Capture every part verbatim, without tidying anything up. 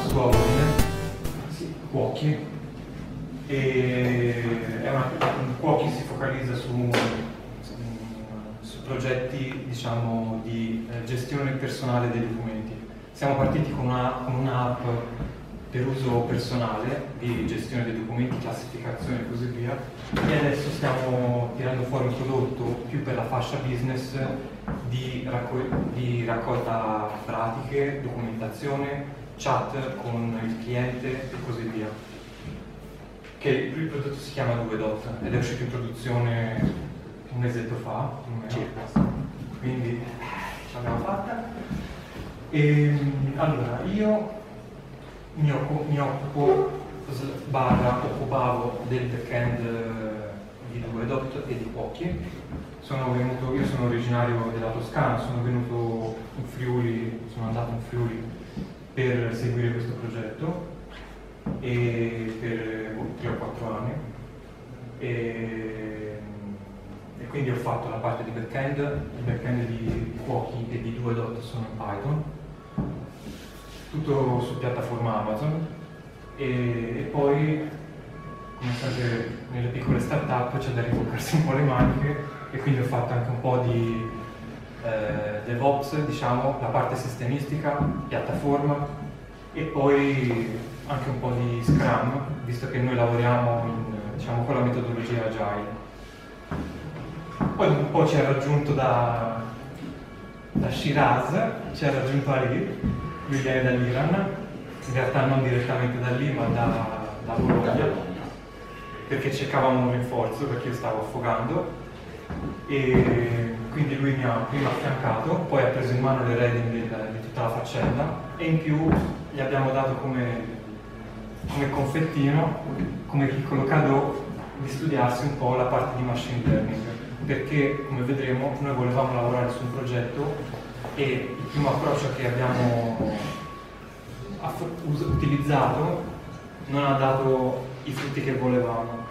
sua ordine, sì, cuochi, e è una, cuochi si focalizza su, su, su progetti, diciamo, di eh, gestione personale dei documenti. Siamo partiti con una, con un'app per uso personale di gestione dei documenti, classificazione e così via, e adesso stiamo tirando fuori un prodotto più per la fascia business di, raccol di raccolta pratiche, documentazione, chat con il cliente e così via. Che il prodotto si chiama due dot ed è uscito in produzione un mesetto fa, circa, quindi ce l'abbiamo fatta. E, allora, io mi, occupo, mi occupo barra occupavo del backend di due dot e di Cuochi. Sono venuto, io sono originario della Toscana, sono venuto in Friuli, sono andato in Friuli per seguire questo progetto e per tre o quattro anni e, e quindi ho fatto la parte di backend, il backend di Cuochi e di due dot sono in Python, tutto su piattaforma Amazon e, e poi, come sempre nelle piccole start-up, c'è da riboccarsi un po' le maniche e quindi ho fatto anche un po' di eh, DevOps, diciamo, la parte sistemistica, piattaforma e poi anche un po' di Scrum, visto che noi lavoriamo in, diciamo, con la metodologia Agile. Poi un po' ci ha raggiunto da, da Shiraz, ci ha raggiunto Ali, lui viene dall'Iran, in realtà non direttamente da lì ma da, da Bologna, perché cercavamo un rinforzo perché io stavo affogando e quindi lui mi ha prima affiancato, poi ha preso in mano le redini di tutta la faccenda e in più gli abbiamo dato come, come confettino, come piccolo cadeau, di studiarsi un po' la parte di machine learning, perché come vedremo noi volevamo lavorare su un progetto e il primo approccio che abbiamo utilizzato non ha dato i frutti che volevamo.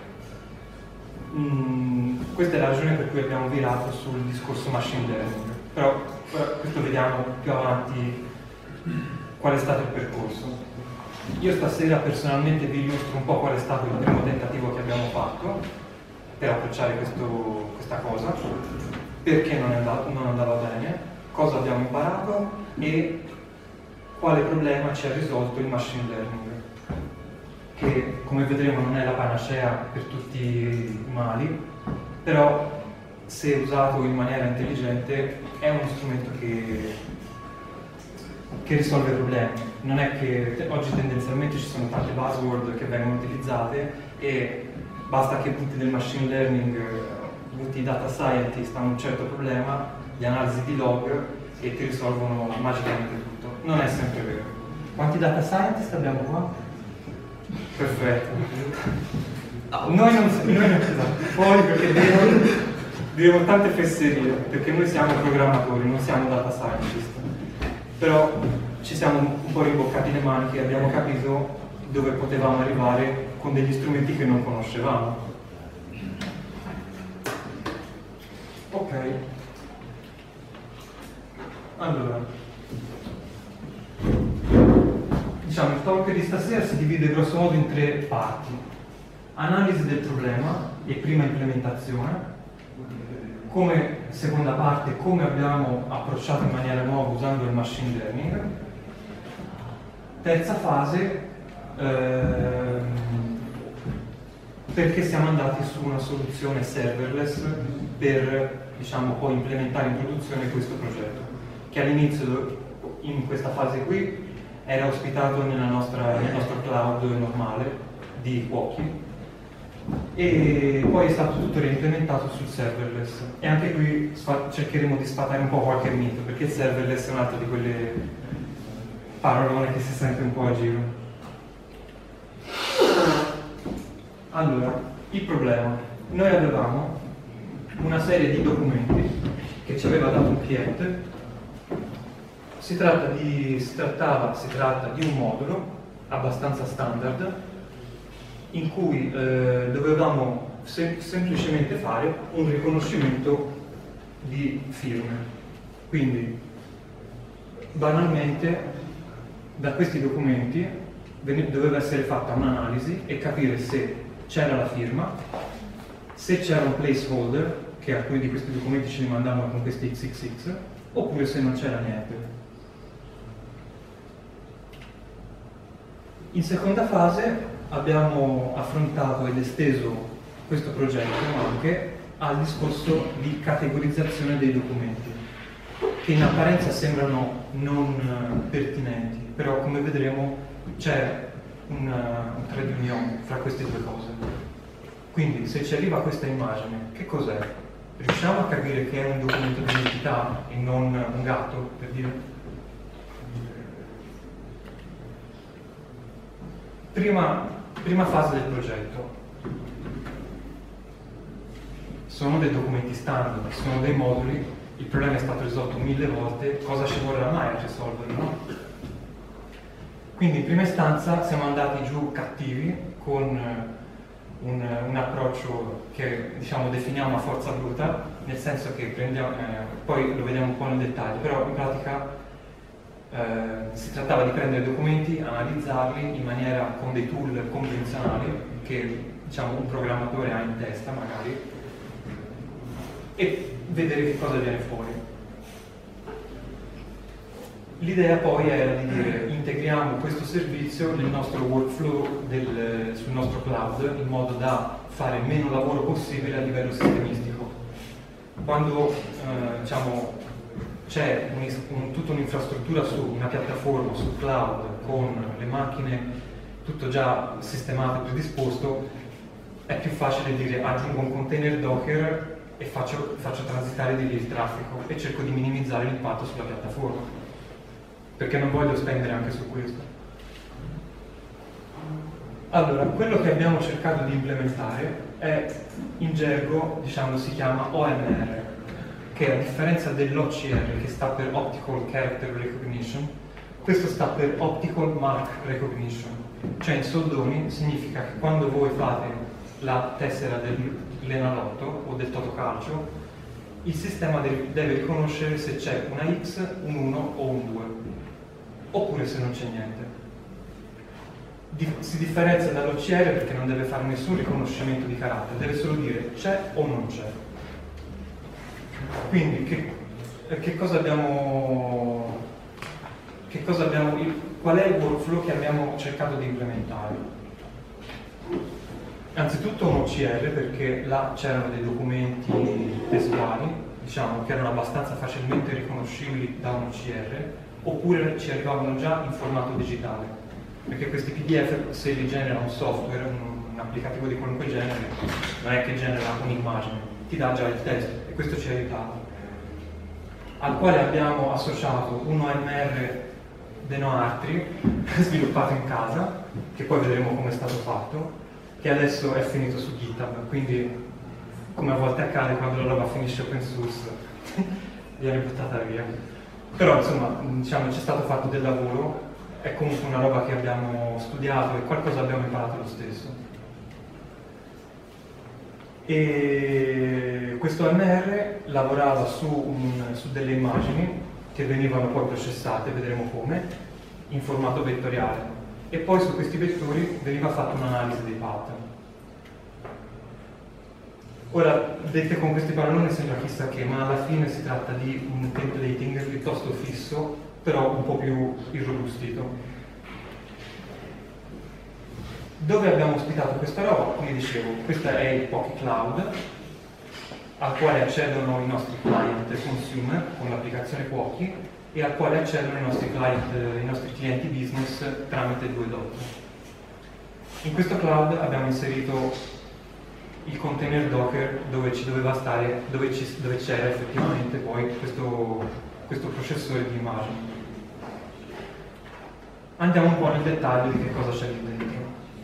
Mm, questa è la ragione per cui abbiamo virato sul discorso machine learning, però, però questo vediamo più avanti qual è stato il percorso. Io stasera personalmente vi illustro un po' qual è stato il primo tentativo che abbiamo fatto per approcciare questo, questa cosa, perché non, è andato, non andava bene, cosa abbiamo imparato e quale problema ci ha risolto il machine learning, che come vedremo non è la panacea per tutti i mali, però se usato in maniera intelligente è uno strumento che, che risolve problemi. Non è che oggi tendenzialmente ci sono tante buzzword che vengono utilizzate e basta che butti del machine learning, butti data scientist a un certo problema, di analisi di log e ti risolvono magicamente tutto. Non è sempre vero. Quanti data scientist abbiamo qua? Perfetto. Noi non siamo fuori perché diremo tante fesserie, perché noi siamo programmatori, non siamo data scientist. Però ci siamo un po' rimboccati le maniche e abbiamo capito dove potevamo arrivare con degli strumenti che non conoscevamo. Ok. Allora, diciamo, il talk di stasera si divide grosso modo in tre parti: analisi del problema e prima implementazione, come seconda parte come abbiamo approcciato in maniera nuova usando il machine learning, terza fase ehm, perché siamo andati su una soluzione serverless per, diciamo, poi implementare in produzione questo progetto, che all'inizio, in questa fase qui, era ospitato nella nostra, nel nostro cloud normale di Cuochi e poi è stato tutto reimplementato sul serverless. E anche qui cercheremo di sfatare un po' qualche mito, perché il serverless è un'altra di quelle parolone che si sente un po' a giro. Allora, il problema. Noi avevamo una serie di documenti che ci aveva dato un cliente. Si, tratta di, si trattava, si tratta di un modulo abbastanza standard in cui eh, dovevamo sem semplicemente fare un riconoscimento di firme. Quindi, banalmente, da questi documenti doveva essere fatta un'analisi e capire se c'era la firma, se c'era un placeholder, che alcuni di questi documenti ce li mandavano con questi X X X, oppure se non c'era niente. In seconda fase abbiamo affrontato ed esteso questo progetto anche al discorso di categorizzazione dei documenti, che in apparenza sembrano non pertinenti, però come vedremo c'è un, un trade union fra queste due cose. Quindi se ci arriva questa immagine, che cos'è? Riusciamo a capire che è un documento di identità e non un gatto, per dire? Prima, prima fase del progetto. Sono dei documenti standard, sono dei moduli, il problema è stato risolto mille volte, cosa ci vorrà mai a risolverlo, no? Quindi in prima istanza siamo andati giù cattivi con Un, un approccio che diciamo definiamo a forza bruta, nel senso che prendiamo, eh, poi lo vediamo un po' nel dettaglio, però in pratica eh, si trattava di prendere documenti, analizzarli in maniera con dei tool convenzionali che diciamo un programmatore ha in testa magari e vedere che cosa viene fuori. L'idea poi era di dire integriamo questo servizio nel nostro workflow del, sul nostro cloud in modo da fare meno lavoro possibile a livello sistemistico. Quando eh, diciamo, c'è un, un, tutta un'infrastruttura su una piattaforma, sul cloud, con le macchine tutto già sistemato e predisposto, è più facile dire aggiungo un container Docker e faccio, faccio transitare di lì il traffico e cerco di minimizzare l'impatto sulla piattaforma, perché non voglio spendere anche su questo. Allora, quello che abbiamo cercato di implementare è, in gergo, diciamo, si chiama O M R, che a differenza dell'O C R, che sta per Optical Character Recognition, questo sta per Optical Mark Recognition, cioè in soldoni significa che quando voi fate la tessera dell'Enalotto o del Totocalcio, il sistema deve riconoscere se c'è una X, un uno o un due. Oppure se non c'è niente. Di, si differenzia dall'O C R perché non deve fare nessun riconoscimento di carattere, deve solo dire c'è o non c'è. Quindi che, che cosa abbiamo, che cosa abbiamo, qual è il workflow che abbiamo cercato di implementare? Anzitutto un O C R, perché là c'erano dei documenti testuali, diciamo, che erano abbastanza facilmente riconoscibili da un O C R, oppure ci arrivavano già in formato digitale, perché questi P D F, se li genera un software, un, un applicativo di qualunque genere, non è che genera un'immagine, ti dà già il testo e questo ci ha aiutato. Al quale abbiamo associato un O M R Denoartri sviluppato in casa, che poi vedremo come è stato fatto, che adesso è finito su GitHub, quindi come a volte accade quando la roba finisce open source viene buttata via. Però insomma, diciamo, c'è stato fatto del lavoro, è comunque una roba che abbiamo studiato e qualcosa abbiamo imparato lo stesso. E questo O M R lavorava su, un, su delle immagini che venivano poi processate, vedremo come, in formato vettoriale. E poi su questi vettori veniva fatta un'analisi dei pattern. Ora, dette con queste parole non sembra chissà che, ma alla fine si tratta di un templating piuttosto fisso, però un po' più irrobustito. Dove abbiamo ospitato questa roba? Come dicevo, questa è il Poki Cloud, al quale accedono i nostri client consumer con l'applicazione Poki e al quale accedono i nostri, client, i nostri clienti business tramite due dot. In questo cloud abbiamo inserito il container Docker dove ci doveva stare, dove, ci, dove c'era effettivamente poi questo, questo processore di immagini. Andiamo un po' nel dettaglio di che cosa c'è lì dentro.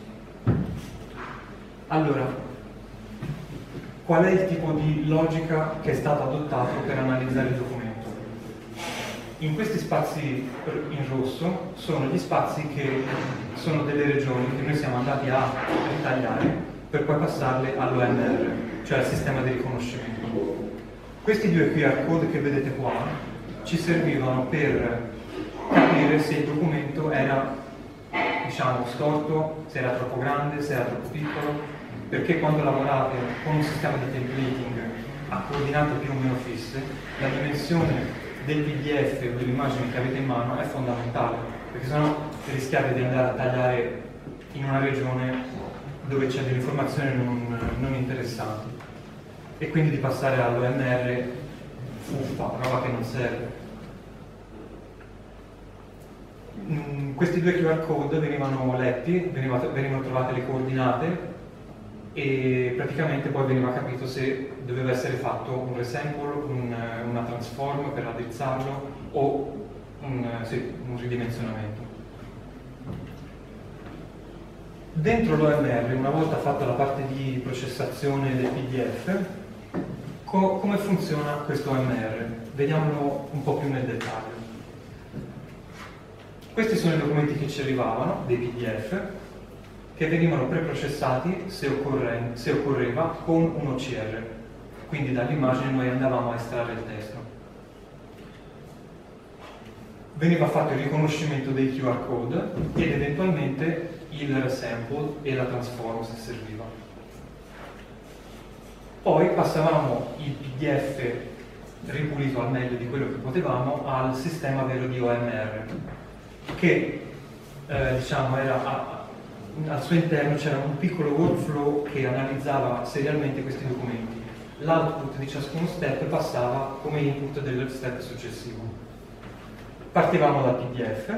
Allora, qual è il tipo di logica che è stato adottato per analizzare il documento? In questi spazi in rosso sono gli spazi che sono delle regioni che noi siamo andati a ritagliare per poi passarle all'O M R, cioè al sistema di riconoscimento. Questi due Q R code che vedete qua ci servivano per capire se il documento era, diciamo, storto, se era troppo grande, se era troppo piccolo, perché quando lavorate con un sistema di templating a coordinate più o meno fisse, la dimensione del P D F o dell'immagine che avete in mano è fondamentale, perché sennò rischiate di andare a tagliare in una regione dove c'è delle informazioni non, non interessanti e quindi di passare all'O M R fuffa, roba che non serve. Mm, questi due Q R code venivano letti, veniva, venivano trovate le coordinate e praticamente poi veniva capito se doveva essere fatto un resample, un, una transform per raddrizzarlo o un, sì, un ridimensionamento. Dentro l'O M R, una volta fatta la parte di processazione del P D F, co come funziona questo O M R? Vediamolo un po' più nel dettaglio. Questi sono i documenti che ci arrivavano, dei P D F, che venivano preprocessati se, occorre, se occorreva con un O C R. Quindi dall'immagine noi andavamo a estrarre il testo. Veniva fatto il riconoscimento dei Q R code ed eventualmente il resample e la transform se serviva. Poi passavamo il P D F ripulito al meglio di quello che potevamo al sistema vero di O M R, che eh, diciamo era a, al suo interno c'era un piccolo workflow che analizzava serialmente questi documenti. L'output di ciascuno step passava come input del step successivo. Partivamo dal P D F,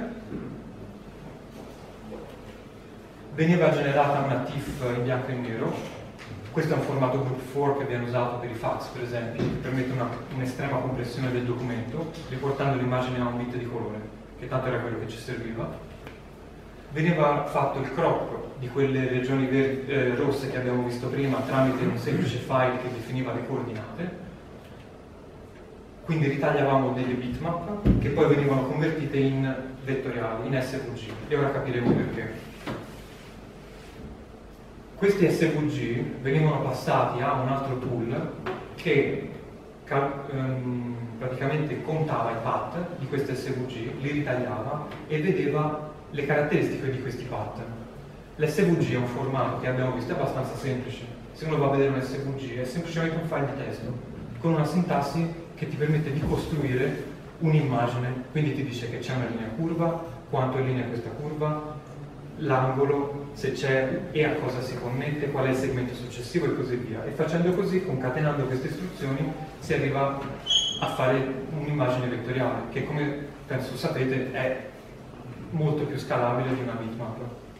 veniva generata una T I F in bianco e nero. Questo è un formato group four che viene usato per i fax, per esempio, che permette un'estrema un compressione del documento, riportando l'immagine a un bit di colore, che tanto era quello che ci serviva. Veniva fatto il crop di quelle regioni verdi, eh, rosse che abbiamo visto prima tramite un semplice file che definiva le coordinate. Quindi ritagliavamo delle bitmap che poi venivano convertite in vettoriali, in S V G, e ora capiremo perché. Questi S V G venivano passati a un altro tool che um, praticamente contava i path di questi S V G, li ritagliava e vedeva le caratteristiche di questi path. L'S V G è un formato che abbiamo visto abbastanza semplice. Se uno va a vedere un S V G è semplicemente un file di testo con una sintassi che ti permette di costruire un'immagine, quindi ti dice che c'è una linea curva, quanto è linea questa curva, l'angolo, se c'è e a cosa si connette, qual è il segmento successivo e così via. E facendo così, concatenando queste istruzioni, si arriva a fare un'immagine vettoriale, che come penso sapete è molto più scalabile di una bitmap.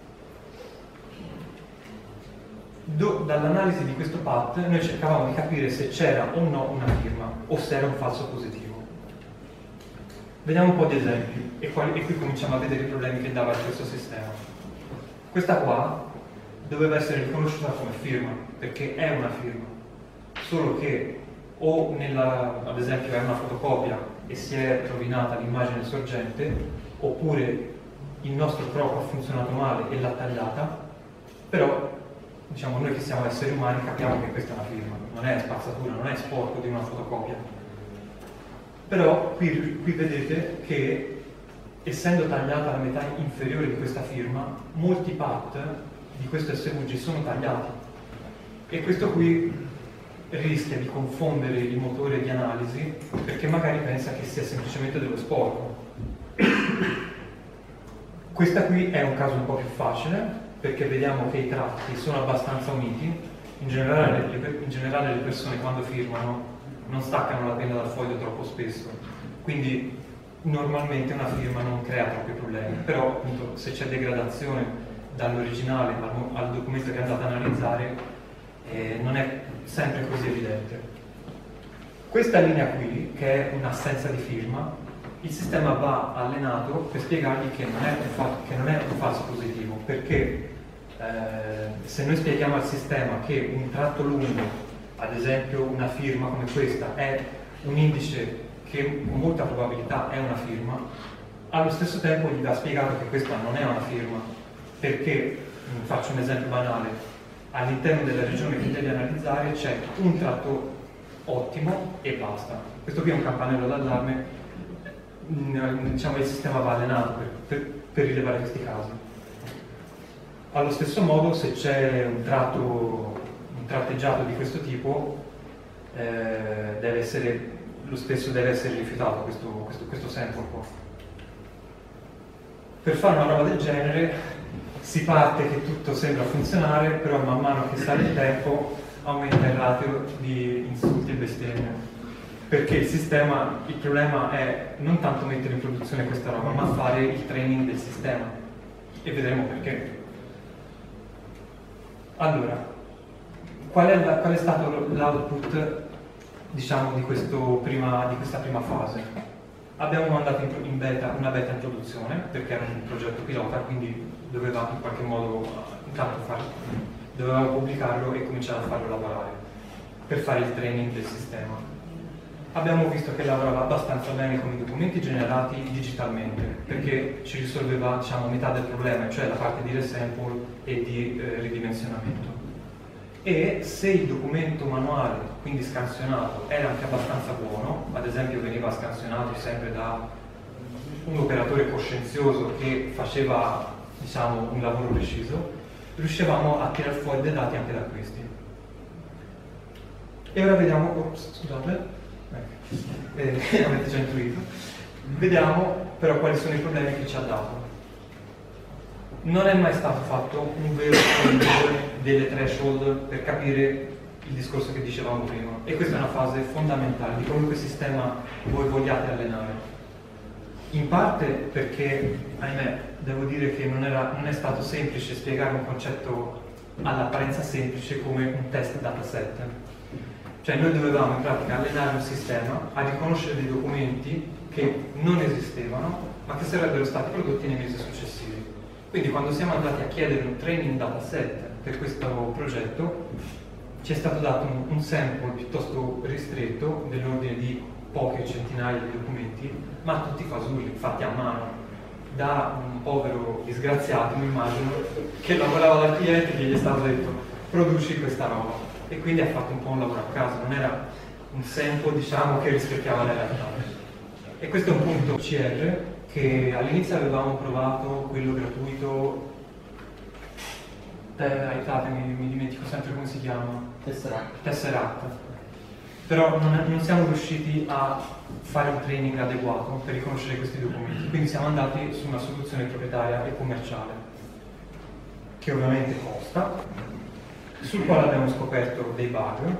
Dall'analisi di questo path noi cercavamo di capire se c'era o no una firma o se era un falso positivo. Vediamo un po' di esempi e, quali, e qui cominciamo a vedere i problemi che dava questo sistema. Questa qua doveva essere riconosciuta come firma perché è una firma, solo che o nella, ad esempio è una fotocopia e si è rovinata l'immagine sorgente, oppure il nostro crop ha funzionato male e l'ha tagliata, però diciamo noi che siamo esseri umani capiamo che questa è una firma, non è spazzatura, non è sporco di una fotocopia. Però qui, qui vedete che essendo tagliata la metà inferiore di questa firma, molti path di questo S V G sono tagliati e questo qui rischia di confondere il motore di analisi perché magari pensa che sia semplicemente dello sporco. Questa qui è un caso un po' più facile perché vediamo che i tratti sono abbastanza uniti. In generale, le, in generale le persone quando firmano non staccano la penna dal foglio troppo spesso, quindi normalmente una firma non crea troppi problemi, però appunto se c'è degradazione dall'originale al, al documento che andate ad analizzare eh, non è sempre così evidente. Questa linea qui, che è un'assenza di firma, il sistema va allenato per spiegargli che non è un, che non è un falso positivo, perché eh, se noi spieghiamo al sistema che un tratto lungo, ad esempio una firma come questa, è un indice che con molta probabilità è una firma, allo stesso tempo gli va spiegato che questa non è una firma, perché, faccio un esempio banale, all'interno della regione che devi analizzare c'è un tratto ottimo e basta. Questo qui è un campanello d'allarme, diciamo, il sistema va allenato per, per, per rilevare questi casi. Allo stesso modo, se c'è un tratto, un tratteggiato di questo tipo, eh, deve essere, lo stesso deve essere rifiutato questo, questo, questo sample qua. Per fare una roba del genere si parte che tutto sembra funzionare, però man mano che sale il tempo aumenta il ratio di insulti e bestemmie. Perché il sistema, il problema è non tanto mettere in produzione questa roba, ma fare il training del sistema. E vedremo perché. Allora, qual è, la, qual è stato l'output, diciamo, di, questo prima, di questa prima fase? Abbiamo mandato in, in beta, una beta in produzione, perché era un progetto pilota, quindi dovevamo in qualche modo intanto fare, dovevamo pubblicarlo e cominciare a farlo lavorare, per fare il training del sistema. Abbiamo visto che lavorava abbastanza bene con i documenti generati digitalmente, perché ci risolveva, diciamo, metà del problema, cioè la parte di resample e di eh, ridimensionamento. E se il documento manuale, quindi scansionato, era anche abbastanza buono, ad esempio veniva scansionato sempre da un operatore coscienzioso che faceva, diciamo, un lavoro preciso, riuscivamo a tirar fuori dei dati anche da questi. E ora vediamo, ops, scusate, eh, avete già intuito, vediamo però quali sono i problemi che ci ha dato. Non è mai stato fatto un vero controllo delle threshold per capire il discorso che dicevamo prima, e questa è una fase fondamentale di qualunque sistema voi vogliate allenare. In parte perché, ahimè, devo dire che non, era, non è stato semplice spiegare un concetto all'apparenza semplice come un test dataset. Cioè noi dovevamo in pratica allenare un sistema a riconoscere dei documenti che non esistevano, ma che sarebbero stati prodotti nei mesi successivi. Quindi quando siamo andati a chiedere un training dataset per questo progetto, ci è stato dato un, un sample piuttosto ristretto, dell'ordine di poche centinaia di documenti, ma tutti fasulli, fatti a mano, da un povero disgraziato, mi immagino, che lavorava dal cliente che gli è stato detto produci questa roba. E quindi ha fatto un po' un lavoro a caso, non era un sample, diciamo, che rispecchiava la realtà. E questo è un punto C R che all'inizio avevamo provato, quello gratuito, eh, aiutatemi, mi dimentico sempre come si chiama. Tesseract. Tesseract. Però non, non siamo riusciti a fare un training adeguato per riconoscere questi documenti, quindi siamo andati su una soluzione proprietaria e commerciale, che ovviamente costa, sul quale abbiamo scoperto dei bug,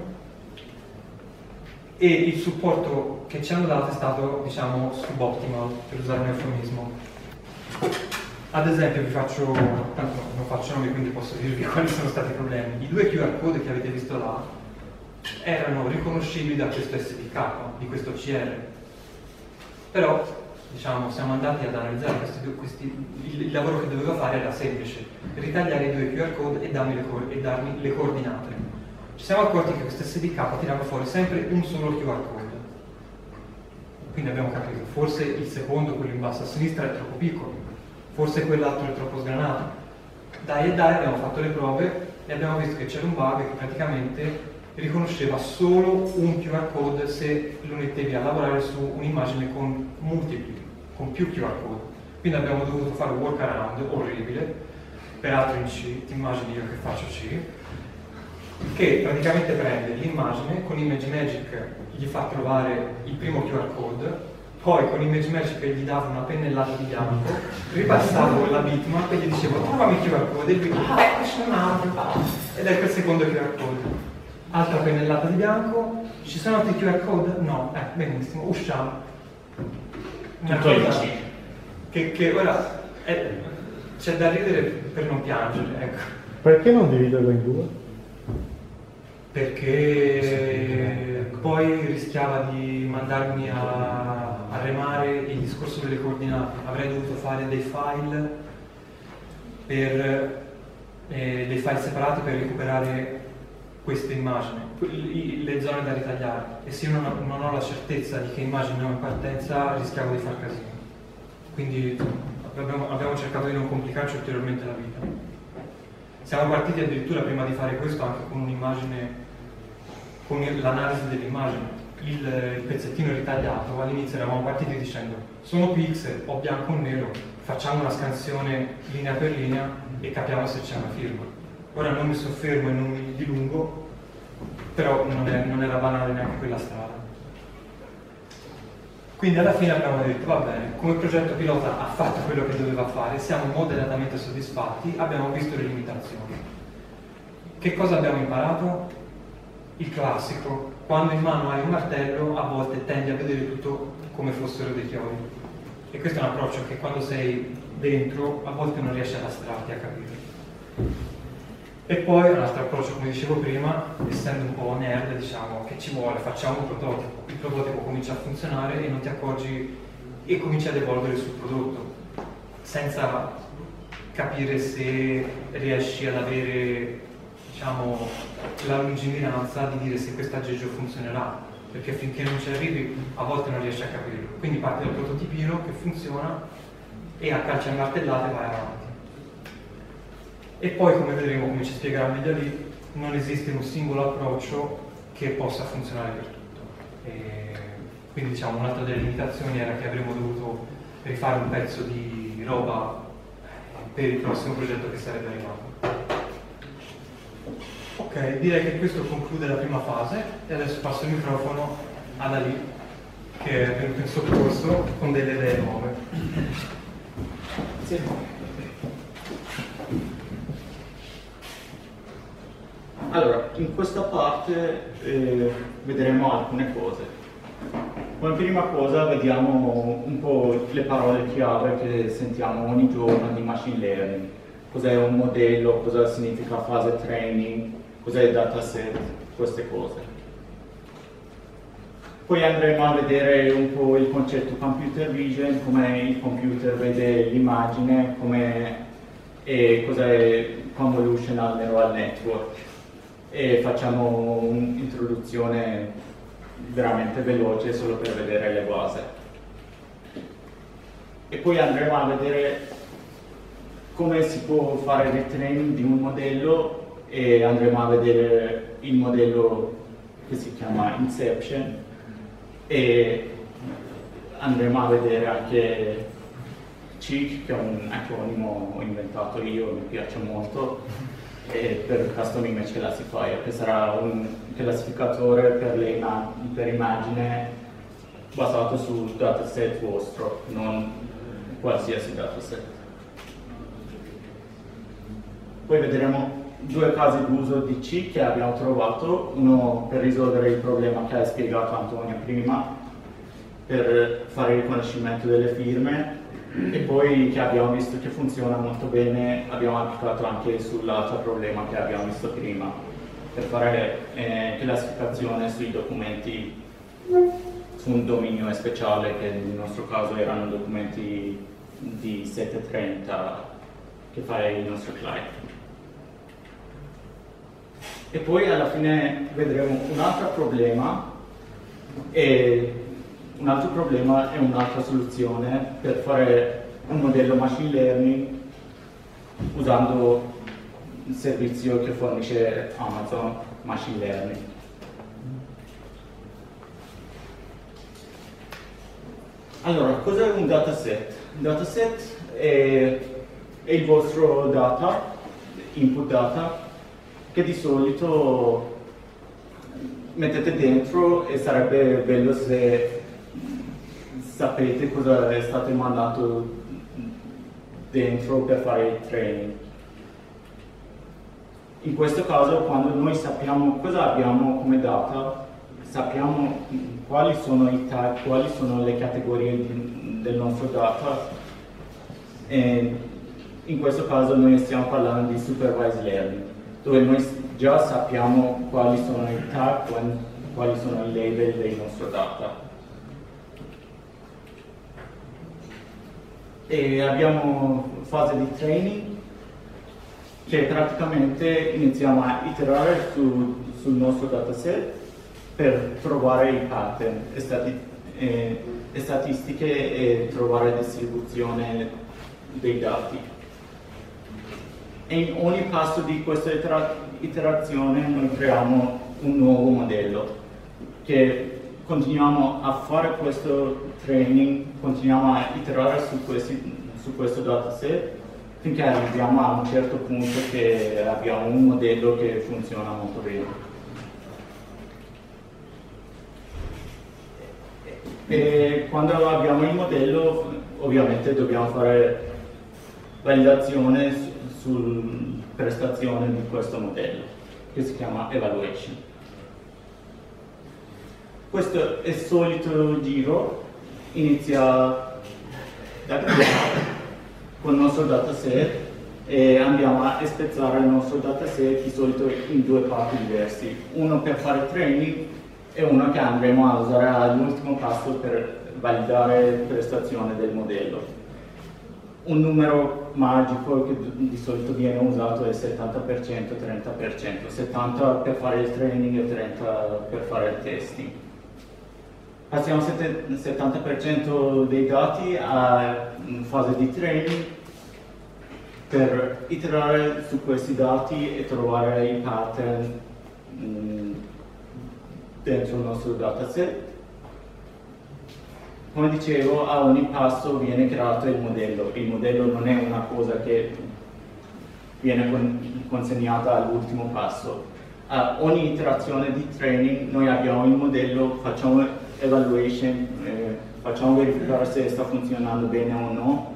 e il supporto che ci hanno dato è stato, diciamo, suboptimal, per usare un eufemismo. Ad esempio vi faccio, tanto non faccio nomi, quindi posso dirvi quali sono stati i problemi. I due Q R code che avete visto là erano riconoscibili da questo S D K, di questo C R, però, diciamo, siamo andati ad analizzare questi, questi, il, il lavoro che doveva fare era semplice: ritagliare i due Q R code e darmi le, e darmi le coordinate. Ci siamo accorti che questo S D K tirava fuori sempre un solo Q R code, quindi abbiamo capito, forse il secondo, quello in basso a sinistra, è troppo piccolo, forse quell'altro è troppo sgranato. Dai e dai, abbiamo fatto le prove e abbiamo visto che c'era un bug che praticamente riconosceva solo un Q R code se lo mettevi a lavorare su un'immagine con multipli, con più Q R code. Quindi abbiamo dovuto fare un workaround orribile, peraltro in C, ti immagini io che faccio C, che praticamente prende l'immagine, con ImageMagick gli fa trovare il primo Q R code, poi con ImageMagick gli dava una pennellata di bianco, ripassavo la bitmap e gli dicevo trovami il Q R code, e lui, ah, c'è un altro, ed ecco il secondo Q R code. Altra pennellata di bianco, ci sono altri Q R code? No, eh, benissimo, usciamo. Una cosa che, che ora è, c'è da ridere per non piangere, ecco. Perché non dividerlo in due? Perché poi rischiava di mandarmi a, a remare il discorso delle coordinate. Avrei dovuto fare dei file per eh, dei file separati per recuperare queste immagini, le zone da ritagliare, e se io non ho, non ho la certezza di che immagine ho in partenza rischiavo di far casino. Quindi abbiamo, abbiamo cercato di non complicarci ulteriormente la vita. Siamo partiti addirittura prima di fare questo anche con un'immagine, con l'analisi dell'immagine, il, il pezzettino ritagliato, all'inizio eravamo partiti dicendo sono pixel o bianco o nero, facciamo una scansione linea per linea e capiamo se c'è una firma. Ora non mi soffermo e non mi dilungo, però non, è, non era banale neanche quella strada. Quindi alla fine abbiamo detto, va bene, come progetto pilota ha fatto quello che doveva fare, siamo moderatamente soddisfatti, abbiamo visto le limitazioni. Che cosa abbiamo imparato? Il classico, quando in mano hai un martello a volte tendi a vedere tutto come fossero dei chiodi. E questo è un approccio che quando sei dentro a volte non riesci ad astrarti, a capire. E poi un altro approccio, come dicevo prima, essendo un po' nerd, diciamo che ci vuole, facciamo un prototipo, il prototipo comincia a funzionare e non ti accorgi e cominci ad evolvere sul prodotto, senza capire se riesci ad avere, diciamo, la lungimiranza di dire se questo aggeggio funzionerà, perché finché non ci arrivi a volte non riesci a capirlo. Quindi parti dal prototipino che funziona e a calci e martellate vai avanti. E poi, come vedremo, come ci spiegherà meglio lì, non esiste un singolo approccio che possa funzionare per tutto. E quindi diciamo un'altra delle limitazioni era che avremmo dovuto rifare un pezzo di roba per il prossimo progetto che sarebbe arrivato. Ok, direi che questo conclude la prima fase e adesso passo il microfono ad Ali, che è venuto in soccorso con delle idee nuove. Sì. Allora, in questa parte eh, vedremo alcune cose. Come prima cosa vediamo un po' le parole chiave che sentiamo ogni giorno di machine learning. Cos'è un modello, cosa significa fase training, cos'è il dataset, queste cose. Poi andremo a vedere un po' il concetto computer vision, come il computer vede l'immagine, e cos'è convolutional neural network. E facciamo un'introduzione veramente veloce solo per vedere le basi. E poi andremo a vedere come si può fare il retraining di un modello e andremo a vedere il modello che si chiama Inception e andremo a vedere anche C I C, che è un acronimo ho inventato io, mi piace molto, e per Custom Image Classifier, che sarà un classificatore per, le ima per immagine basato sul dataset vostro, non qualsiasi dataset. Poi vedremo due casi d'uso di C che abbiamo trovato, uno per risolvere il problema che ha spiegato Antonio prima, per fare il riconoscimento delle firme, e poi che abbiamo visto che funziona molto bene, abbiamo applicato anche sull'altro problema che abbiamo visto prima, per fare eh, classificazione sui documenti su un dominio speciale, che nel nostro caso erano documenti di settecentotrenta che fa il nostro client. E poi alla fine vedremo un altro problema, e un altro problema è un'altra soluzione per fare un modello machine learning usando il servizio che fornisce Amazon Machine Learning. Allora, cos'è un dataset? Un dataset è, è il vostro data, input data, che di solito mettete dentro, e sarebbe bello se sapete cosa è stato mandato dentro per fare il training. In questo caso, quando noi sappiamo cosa abbiamo come data, sappiamo quali sono i tag, quali sono le categorie di, del nostro data, e in questo caso noi stiamo parlando di supervised learning, dove noi già sappiamo quali sono i tag, quali sono i label del nostro data. E abbiamo fase di training, che praticamente iniziamo a iterare su, sul nostro dataset per trovare i pattern e, stati, e, e statistiche e trovare distribuzione dei dati. E in ogni passo di questa itera, iterazione noi creiamo un nuovo modello che continuiamo a fare questo training, continuiamo a iterare su, questi, su questo dataset finché arriviamo a un certo punto che abbiamo un modello che funziona molto bene. E quando abbiamo il modello, ovviamente dobbiamo fare validazione sulla prestazione di questo modello, che si chiama evaluation. Questo è il solito giro, inizia da qui con il nostro dataset e andiamo a spezzare il nostro dataset di solito in due parti diversi, uno per fare training e uno che andremo a usare all'ultimo passo per validare la prestazione del modello. Un numero magico che di solito viene usato è settanta per cento, trenta per cento, settanta per fare il training e trenta per fare il testing. Passiamo il settanta per cento dei dati a fase di training per iterare su questi dati e trovare i pattern mh, dentro il nostro dataset. Come dicevo, a ogni passo viene creato il modello. Il modello non è una cosa che viene con consegnata all'ultimo passo. A ogni iterazione di training noi abbiamo il modello, facciamo evaluation, eh, facciamo verificare se sta funzionando bene o no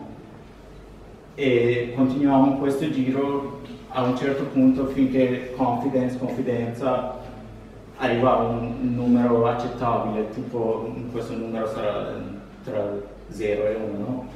e continuiamo questo giro a un certo punto finché confidence, confidenza arriva a un numero accettabile, tipo questo numero sarà tra zero e uno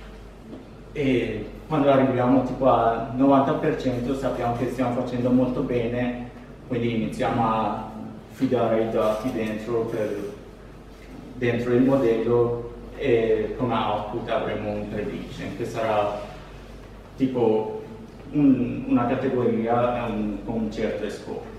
e quando arriviamo tipo al novanta per cento sappiamo che stiamo facendo molto bene, quindi iniziamo a fidare i dati dentro, per, dentro il modello e come output avremo un prediction che sarà tipo un, una categoria un, con un certo scopo.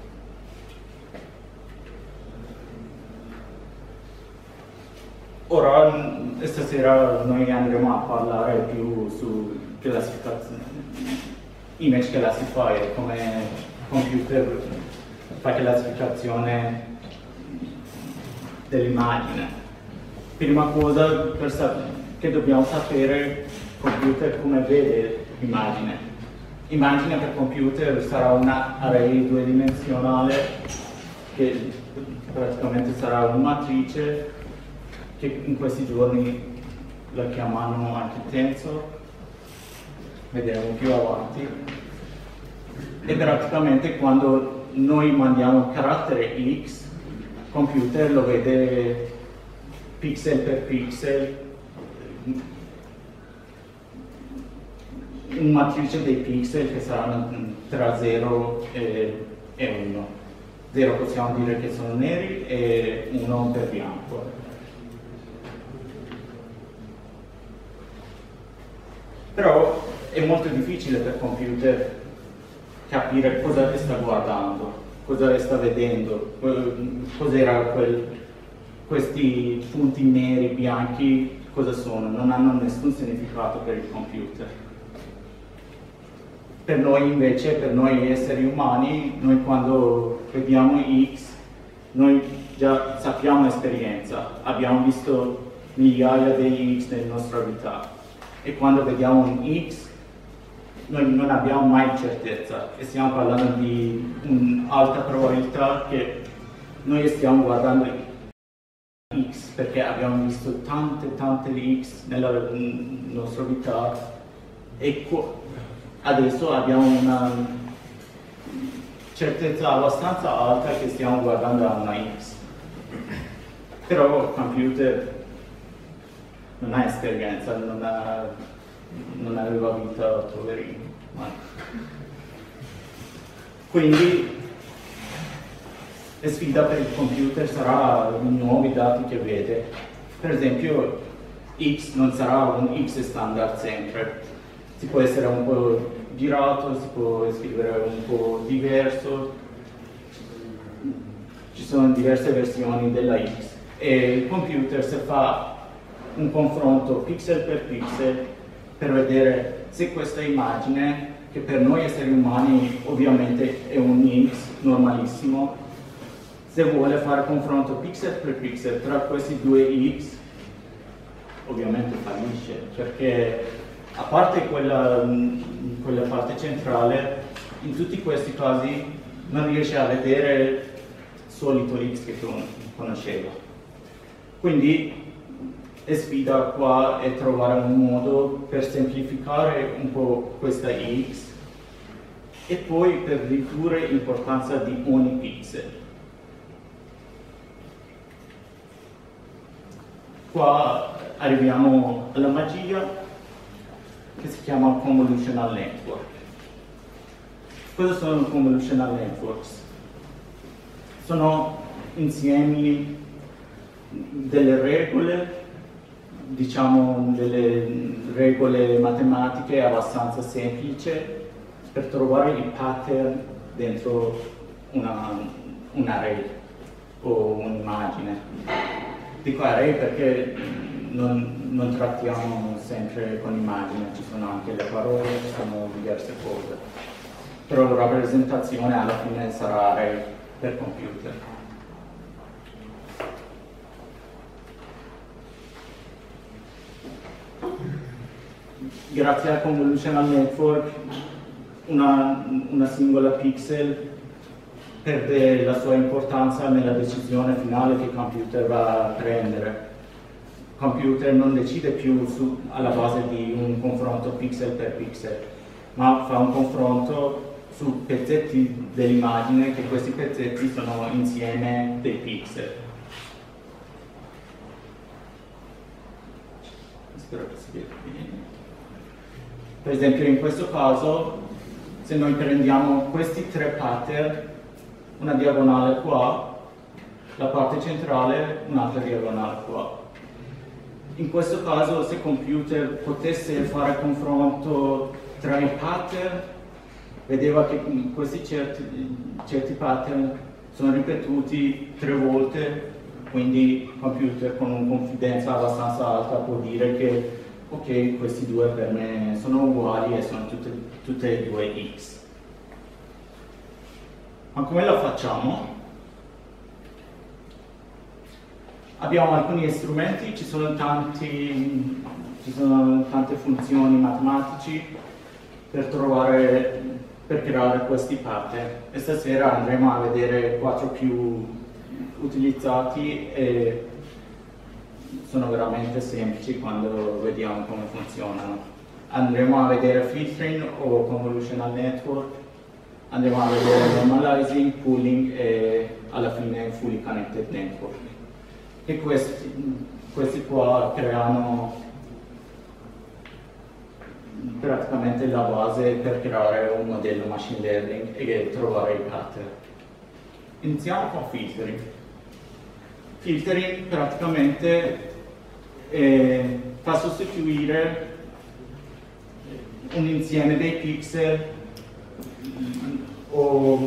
Ora, stasera noi andremo a parlare più su classificazione, image classifier, come computer fa classificazione dell'immagine. Prima cosa che dobbiamo sapere, computer come vede l'immagine. Immagine per computer sarà un array due dimensionale che praticamente sarà una matrice che in questi giorni la chiamano anche tensor, vedremo più avanti. E praticamente quando noi mandiamo il carattere X, il computer lo vede pixel per pixel, una matrice dei pixel che saranno tra zero e uno. zero possiamo dire che sono neri e uno per bianco. Però è molto difficile per il computer capire cosa sta guardando, cosa sta vedendo, cos'era quel, questi punti neri, bianchi, cosa sono, non hanno nessun significato per il computer. Per noi invece, per noi esseri umani, noi quando vediamo X, noi già sappiamo esperienza, abbiamo visto migliaia di X nella nostra vita. E quando vediamo un X noi non abbiamo mai certezza e stiamo parlando di un'alta probabilità che noi stiamo guardando X perché abbiamo visto tante tante X nella nostra vita e adesso abbiamo una certezza abbastanza alta che stiamo guardando a una X. Però il computer non ha esperienza, non, ha, non aveva vita, poverino. Quindi la sfida per il computer sarà i nuovi dati che vede. Per esempio X non sarà un X standard sempre, si può essere un po' girato, si può scrivere un po' diverso, ci sono diverse versioni della X e il computer se fa un confronto pixel per pixel per vedere se questa immagine, che per noi esseri umani ovviamente è un X normalissimo, se vuole fare confronto pixel per pixel tra questi due x, ovviamente fallisce, perché a parte quella, quella parte centrale, in tutti questi casi non riesce a vedere il solito x che conosceva. Quindi la sfida qua è trovare un modo per semplificare un po' questa x e poi per ridurre l'importanza di ogni pixel. Qua arriviamo alla magia che si chiama Convolutional Network. Cosa sono Convolutional Networks? Sono insiemi delle regole, diciamo delle regole matematiche abbastanza semplici per trovare i pattern dentro una, un array o un'immagine. Dico array perché non, non trattiamo sempre con immagini, ci sono anche le parole, ci sono diverse cose. Però la rappresentazione alla fine sarà array per computer. Grazie al Convolutional Network una, una singola pixel perde la sua importanza nella decisione finale che il computer va a prendere. Il computer non decide più su, alla base di un confronto pixel per pixel, ma fa un confronto su pezzetti dell'immagine, che questi pezzetti sono insieme dei pixel. Spero che si veda bene. Per esempio in questo caso, se noi prendiamo questi tre pattern, una diagonale qua, la parte centrale, un'altra diagonale qua. In questo caso, se il computer potesse fare confronto tra i pattern, vedeva che questi certi, certi pattern sono ripetuti tre volte, quindi il computer con una confidenza abbastanza alta può dire che ok, questi due per me sono uguali e sono tutte, tutte e due x. Ma come lo facciamo? Abbiamo alcuni strumenti, ci sono, tanti, ci sono tante funzioni matematici per trovare, per creare questi pattern. E stasera andremo a vedere quattro più utilizzati e sono veramente semplici quando vediamo come funzionano. Andremo a vedere filtering o convolutional network, andremo a vedere normalizing, pooling e alla fine fully connected network. E questi, questi qua creano praticamente la base per creare un modello machine learning e trovare i pattern. Iniziamo con filtering. Filtering praticamente eh, fa sostituire un insieme dei pixel o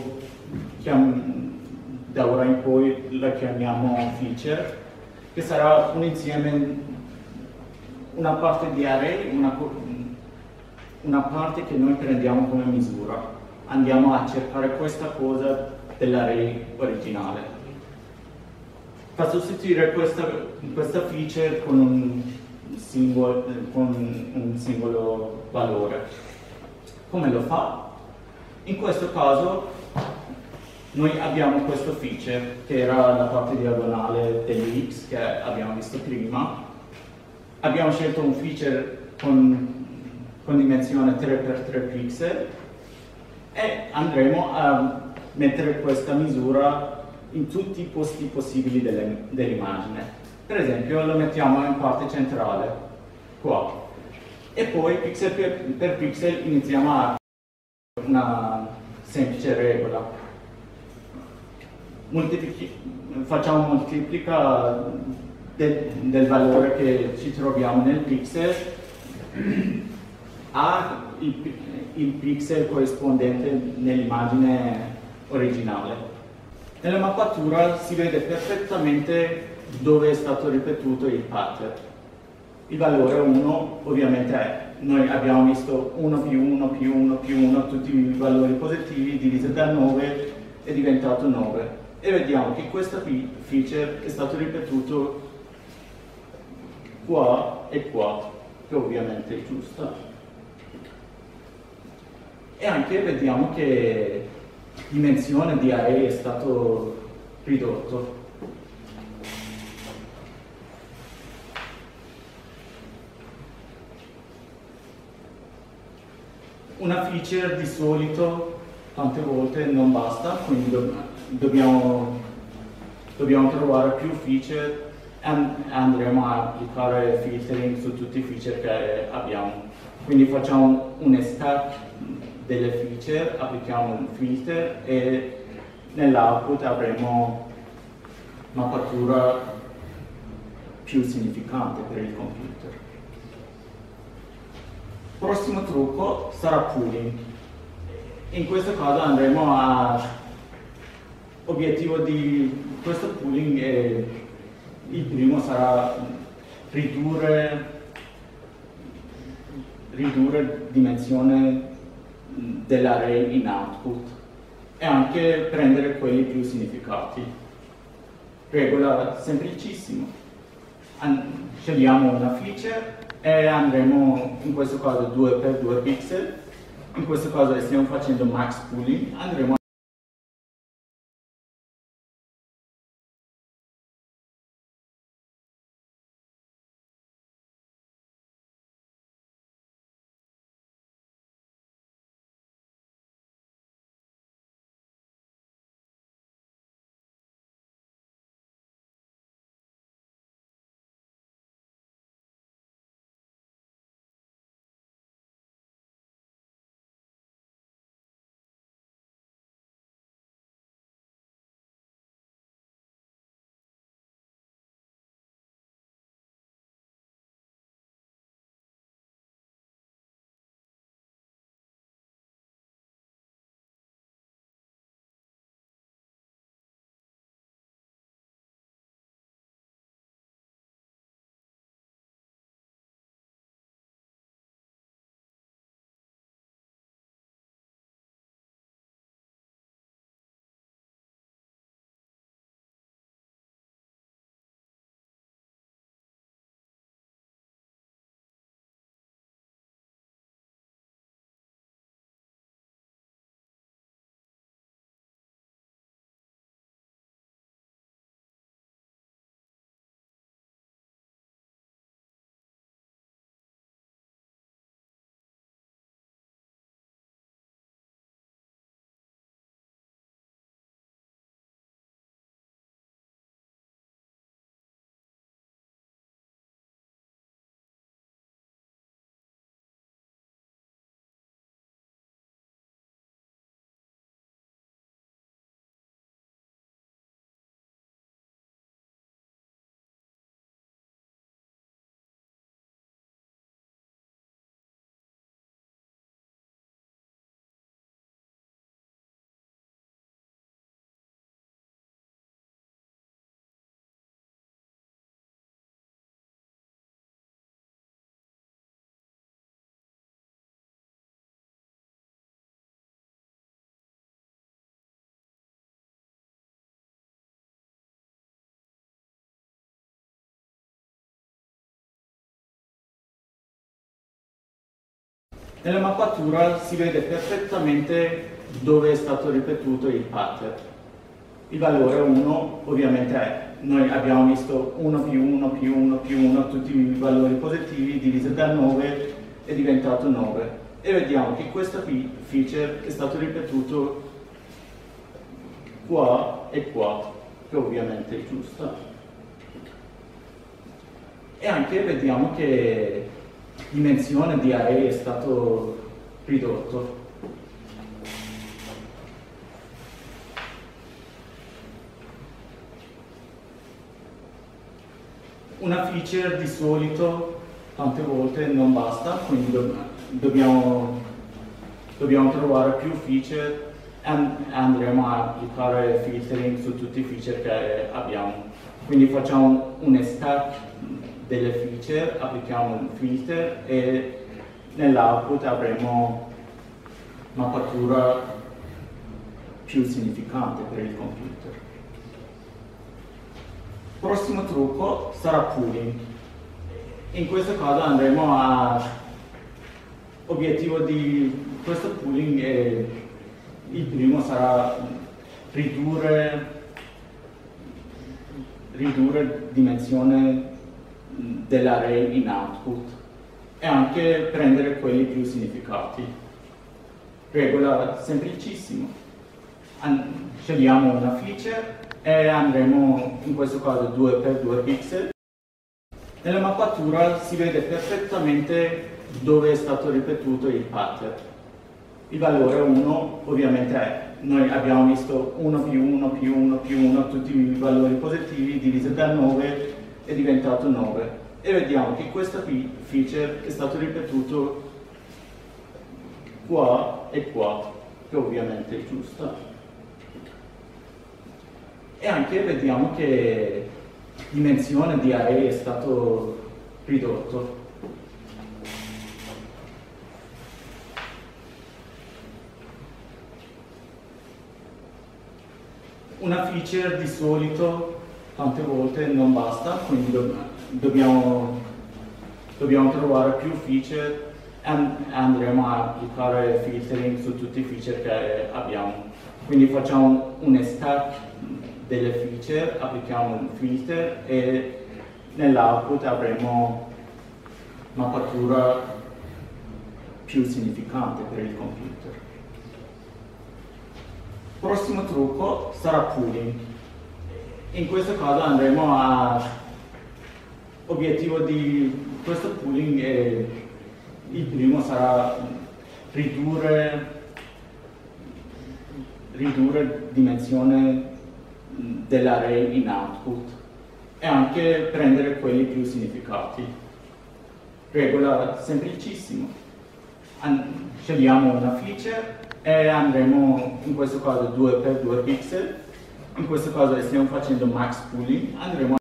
da ora in poi la chiamiamo feature, che sarà un insieme, una parte di array, una, una parte che noi prendiamo come misura. Andiamo a cercare questa cosa dell'array originale. Fa sostituire questa, questa feature con un, singolo, con un singolo valore. Come lo fa? In questo caso noi abbiamo questo feature che era la parte diagonale dell'x che abbiamo visto prima. Abbiamo scelto un feature con, con dimensione tre per tre pixel e andremo a mettere questa misura in tutti i posti possibili dell'immagine. Per esempio lo mettiamo in parte centrale, qua. E poi pixel per, per pixel iniziamo a una semplice regola. Multiplichi, facciamo moltiplica del, del valore che ci troviamo nel pixel a il, il pixel corrispondente nell'immagine originale. Nella mappatura si vede perfettamente dove è stato ripetuto il pattern. Il valore uno ovviamente è, noi abbiamo visto uno più uno più uno più uno, tutti i valori positivi divisi da nove è diventato nove. e vediamo che questa feature è stato ripetuto qua e qua, che ovviamente è giusta. E anche vediamo che dimensione di array è stato ridotto. Una feature di solito tante volte non basta, quindi do dobbiamo, dobbiamo trovare più feature e andremo a applicare filtering su tutti i feature che abbiamo. Quindi facciamo un stack delle feature, applichiamo un filter e nell'output avremo mappatura più significante per il computer. Il prossimo trucco sarà pooling. In questo caso andremo a obiettivo di questo pooling è, il primo sarà ridurre ridurre dimensione dell'array in output e anche prendere quelli più significati. Regola semplicissima. An scegliamo una feature e andremo in questo caso due per due pixel. In questo caso stiamo facendo max pooling, andremo nella mappatura si vede perfettamente dove è stato ripetuto il pattern. Il valore uno ovviamente è, noi abbiamo visto uno più uno più uno più uno, tutti i valori positivi diviso da nove è diventato nove. E vediamo che questa feature è stato ripetuto qua e qua, che ovviamente è giusta. E anche vediamo che dimensione di array è stato ridotto. Una feature di solito tante volte non basta, quindi do dobbiamo, dobbiamo trovare più feature e andremo a applicare filtering su tutti i feature che abbiamo. Quindi facciamo un stack delle feature, applichiamo un filter e nell'output avremo mappatura più significante per il computer. Prossimo trucco sarà pooling. In questo caso andremo a obiettivo di questo pooling è, il primo sarà ridurre ridurre dimensione dell'array in output e anche prendere quelli più significati. Regola semplicissima. An- scegliamo una feature e andremo in questo caso due per due pixel. Nella mappatura si vede perfettamente dove è stato ripetuto il pattern. Il valore uno ovviamente è, noi abbiamo visto uno più uno più uno più uno, tutti i valori positivi diviso da nove è diventato nove. E vediamo che questa feature è stato ripetuto qua e qua, che ovviamente è giusta. E anche vediamo che dimensione di array è stato ridotto. Una feature di solito tante volte non basta, quindi do dobbiamo, dobbiamo trovare più feature e andremo a applicare filtering su tutti i feature che abbiamo. Quindi facciamo un stack delle feature, applichiamo un filter e nell'output avremo mappatura più significante per il computer. Prossimo trucco sarà pooling. In questo caso andremo a obiettivo di questo pooling è, il primo sarà ridurre ridurre dimensione dell'array in output e anche prendere quelli più significati. Regola semplicissima. An scegliamo una feature e andremo in questo caso due per due pixel. In questo caso stiamo facendo max pooling, andremo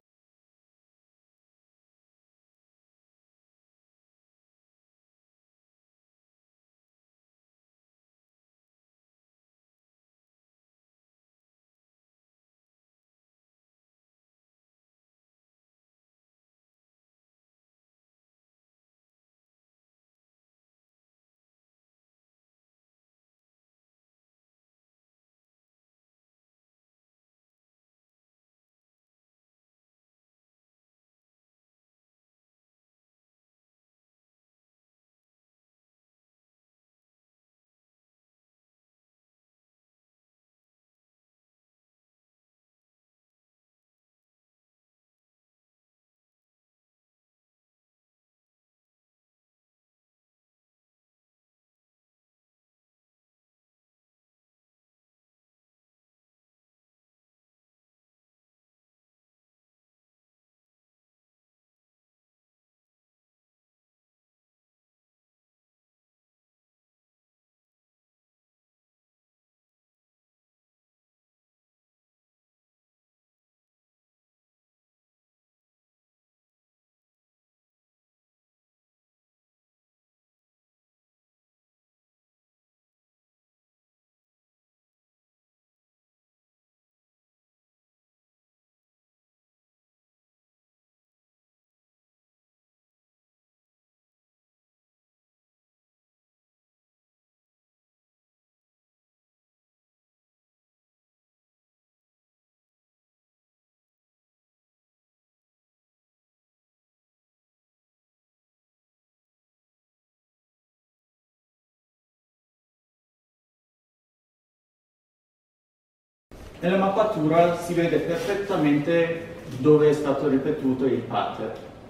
nella mappatura si vede perfettamente dove è stato ripetuto il pattern.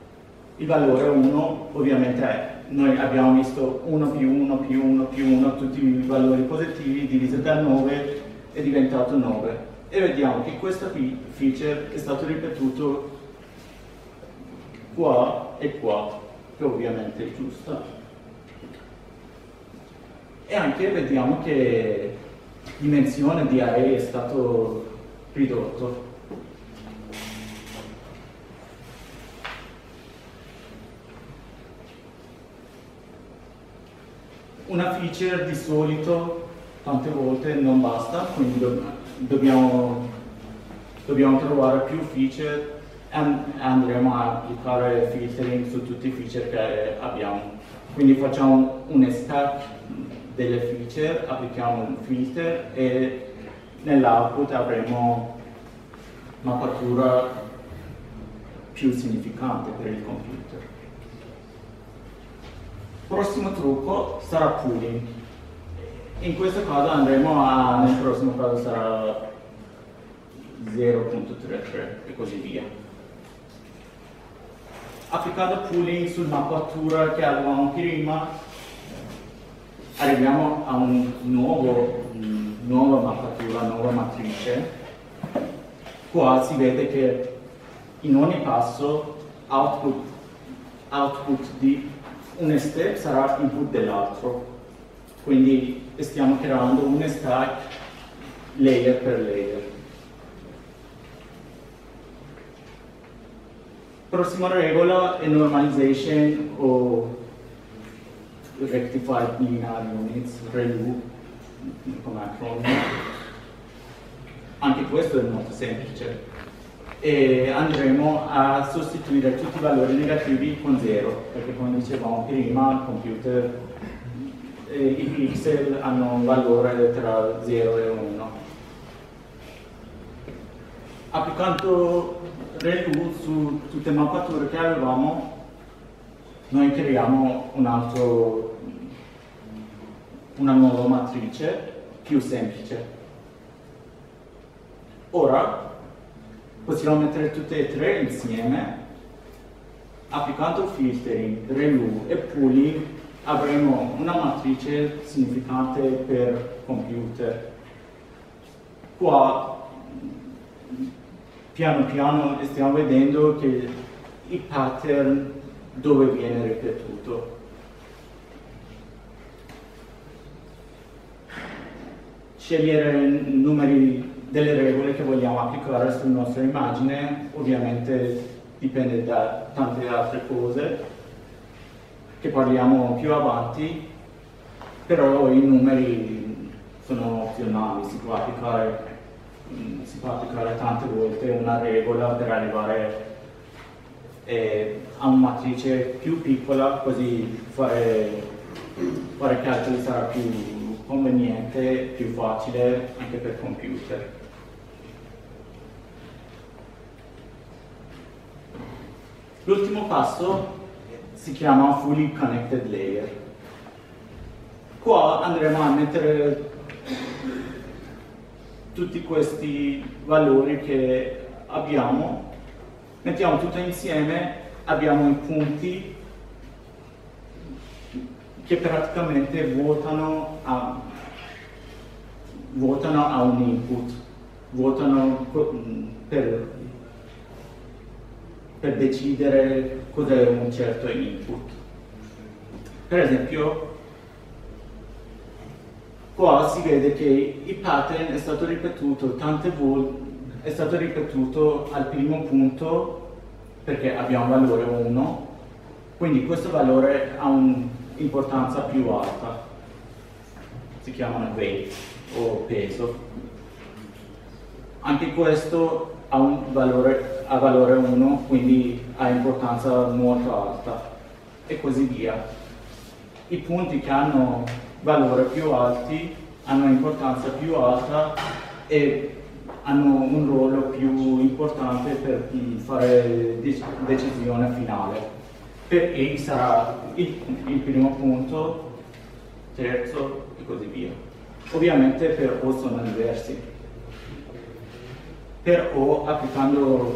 Il valore uno ovviamente è, noi abbiamo visto uno più uno più uno più uno, tutti i valori positivi diviso da nove è diventato nove. E vediamo che questa feature è stato ripetuto qua e qua, che ovviamente è giusta. E anche vediamo che dimensione di array è stato ridotto. Una feature di solito tante volte non basta, quindi do dobbiamo, dobbiamo trovare più feature and andremo a applicare filtering su tutti i feature che abbiamo. Quindi facciamo un stack delle feature, applichiamo un filter e nell'output avremo mappatura più significante per il computer. Prossimo trucco sarà pooling. In questo caso andremo a, nel prossimo caso sarà zero punto trentatré e così via. Applicando pooling sul mappatura che avevamo prima, arriviamo a un nuovo, un nuova mappatura, nuova matrice. Qua si vede che in ogni passo output, output di un step sarà input dell'altro. Quindi stiamo creando un stack layer per layer. Prossima regola è normalization o rectified linear units, R L U come acronimo. Anche questo è molto semplice. E andremo a sostituire tutti i valori negativi con zero, perché come dicevamo prima, il computer, eh, i pixel hanno un valore tra zero e uno. Applicando R L U su tutte le mappature che avevamo, noi creiamo un altro, una nuova matrice più semplice. Ora possiamo mettere tutte e tre insieme. Applicando filtering, R L U e pooling avremo una matrice significante per computer. Qua piano piano stiamo vedendo che il pattern dove viene ripetuto. Scegliere numeri delle regole che vogliamo applicare sulla nostra immagine ovviamente dipende da tante altre cose che parliamo più avanti, però i numeri sono opzionali, si può applicare, si può applicare tante volte una regola per arrivare eh, a una matrice più piccola, così fare, fare calcoli sarà più conveniente, più facile anche per computer. L'ultimo passo si chiama Fully Connected Layer. Qua andremo a mettere tutti questi valori che abbiamo, mettiamo tutto insieme, abbiamo i punti che praticamente votano a, votano a un input, votano per, per decidere cos'è un certo input. Per esempio, qua si vede che il pattern è stato ripetuto tante volte, è stato ripetuto al primo punto perché abbiamo un valore uno, quindi questo valore ha un'importanza più alta, si chiamano weight o peso. Anche questo ha un valore, ha valore uno, quindi ha importanza molto alta e così via. I punti che hanno valori più alti hanno importanza più alta e hanno un ruolo più importante per fare decisione finale. Per A sarà il, il primo punto, terzo e così via. Ovviamente per O sono diversi. Per O, applicando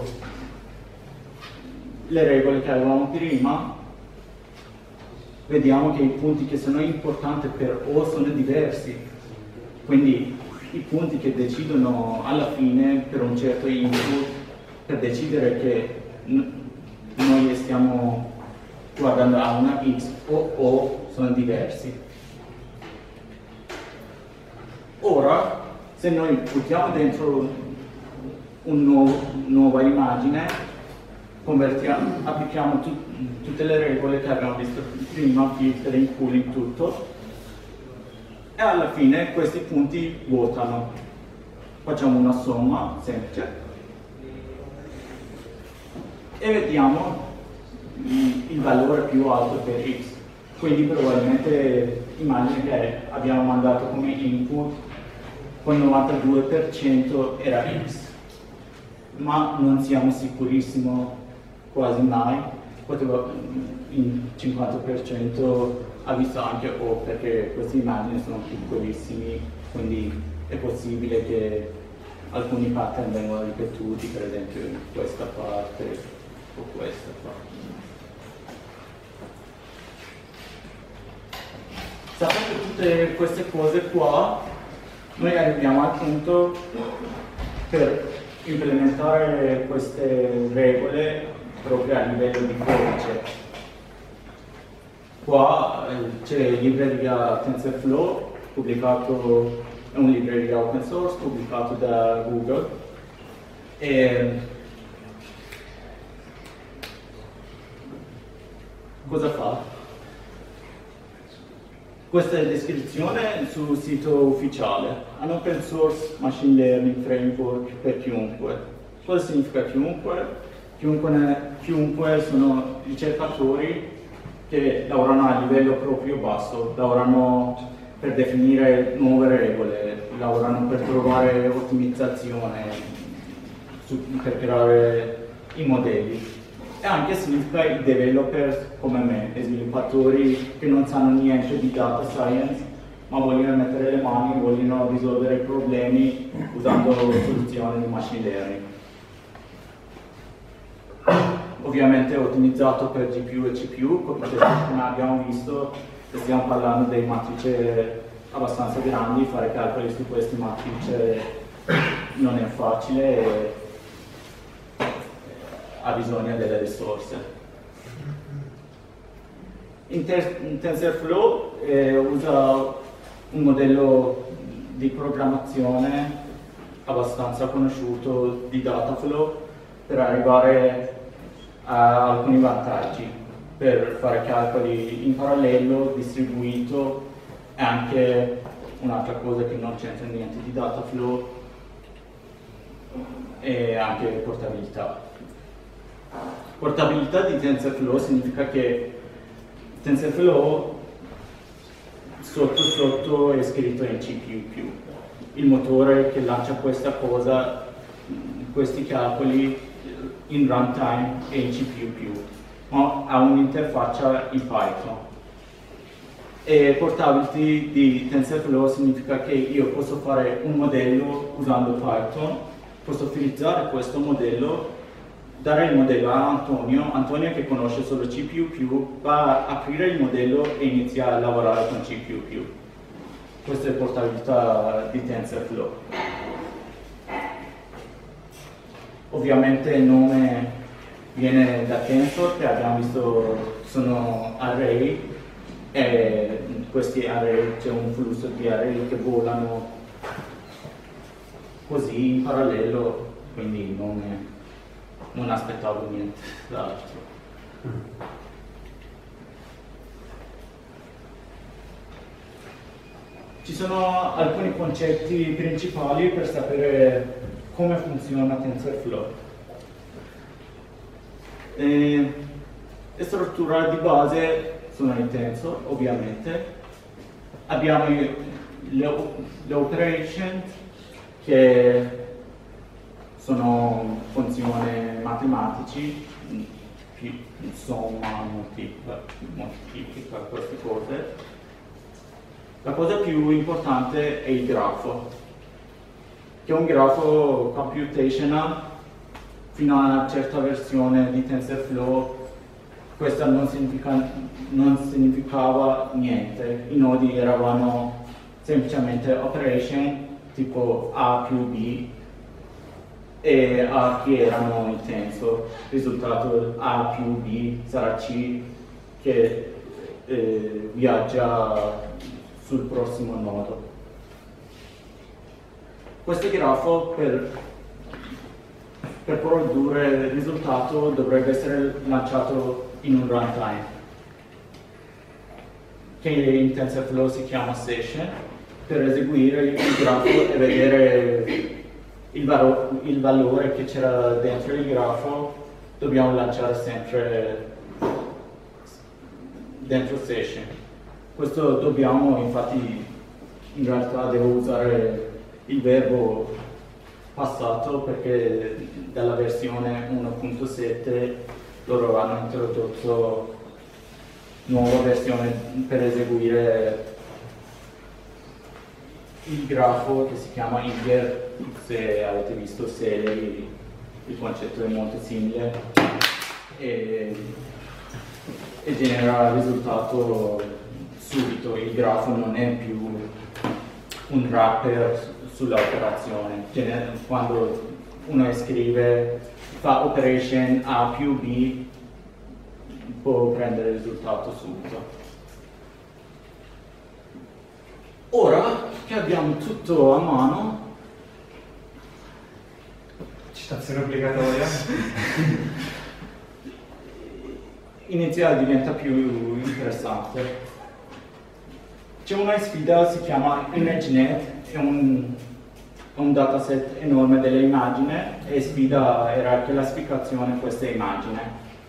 le regole che avevamo prima, vediamo che i punti che sono importanti per O sono diversi. Quindi i punti che decidono alla fine per un certo input, per decidere che noi stiamo guardando a una X o O, sono diversi. Ora, se noi buttiamo dentro una nuovo, nuova immagine, convertiamo, applichiamo tu, tutte le regole che abbiamo visto prima, filtering, pooling, tutto, e alla fine questi punti votano. Facciamo una somma semplice. e vediamo il valore più alto per x. Quindi probabilmente immagino che abbiamo mandato come input con novantadue per cento era x, ma non siamo sicurissimi quasi mai, poteva in cinquanta per cento ha visto anche O, perché queste immagini sono piccolissimi, quindi è possibile che alcuni pattern vengono ripetuti, per esempio in questa parte o questa parte. Sapendo tutte queste cose qua, noi arriviamo al punto per implementare queste regole proprio a livello di codice. Qua c'è libreria TensorFlow, pubblicato, è un libreria open source pubblicato da Google. E cosa fa? Questa è la descrizione sul sito ufficiale. An open source machine learning framework per chiunque. Cosa significa chiunque? Chiunque, chiunque sono ricercatori che lavorano a livello proprio basso, lavorano per definire nuove regole, lavorano per trovare ottimizzazione, su, per creare i modelli. E anche significa i developer come me, i sviluppatori che non sanno niente di data science, ma vogliono mettere le mani, vogliono risolvere i problemi usando soluzioni di machine learning. Ovviamente è ottimizzato per G P U e C P U, come abbiamo visto, stiamo parlando di matrici abbastanza grandi, fare calcoli su queste matrici non è facile e ha bisogno delle risorse. In, in TensorFlow eh, usa un modello di programmazione abbastanza conosciuto di Dataflow per arrivare a alcuni vantaggi, per fare calcoli in parallelo, distribuito, e anche un'altra cosa che non c'entra niente di Dataflow, e anche portabilità. Portabilità di TensorFlow significa che TensorFlow sotto sotto è scritto in C P U più. Il motore che lancia questa cosa, questi calcoli in runtime è in C P U più, ma ha un'interfaccia in Python. E portability di TensorFlow significa che io posso fare un modello usando Python, posso utilizzare questo modello, dare il modello a Antonio, Antonio che conosce solo C P U più, va a aprire il modello e inizia a lavorare con C P U più. Questa è la portabilità di TensorFlow. Ovviamente il nome viene da Tensor, che abbiamo visto sono array, e in questi array c'è un flusso di array che volano così in parallelo, quindi non, non aspettavo niente d'altro. Ci sono alcuni concetti principali per sapere come funziona TensorFlow. E le strutture di base sono i tensor, ovviamente. Abbiamo le, le operation, che sono funzioni matematici, somma, moltiplica, moltiplica, queste cose. La cosa più importante è il grafo, che è un grafo computational. Fino a una certa versione di TensorFlow questo non, significa, non significava niente, i nodi erano semplicemente operation tipo A più B e A che erano il tensor, il risultato A più B sarà C che eh, viaggia sul prossimo nodo. Questo grafo per Per produrre il risultato dovrebbe essere lanciato in un runtime, che in TensorFlow si chiama session, per eseguire il grafo e vedere il, valo il valore che c'era dentro il grafo dobbiamo lanciare sempre dentro session. Questo dobbiamo, infatti, in realtà devo usare il verbo passato perché dalla versione uno punto sette loro hanno introdotto nuova versione per eseguire il grafo che si chiama Iger. Se avete visto Celery, il concetto è molto simile e, e genera il risultato subito. Il grafo non è più un wrapper sulla operazione. Quando uno scrive, fa operation A più B, può prendere il risultato subito. Ora che abbiamo tutto a mano, citazione obbligatoria, iniziale diventa più interessante. C'è una sfida, si chiama ImageNet, è un, un dataset enorme delle immagini e sfida era classificazione di queste immagini.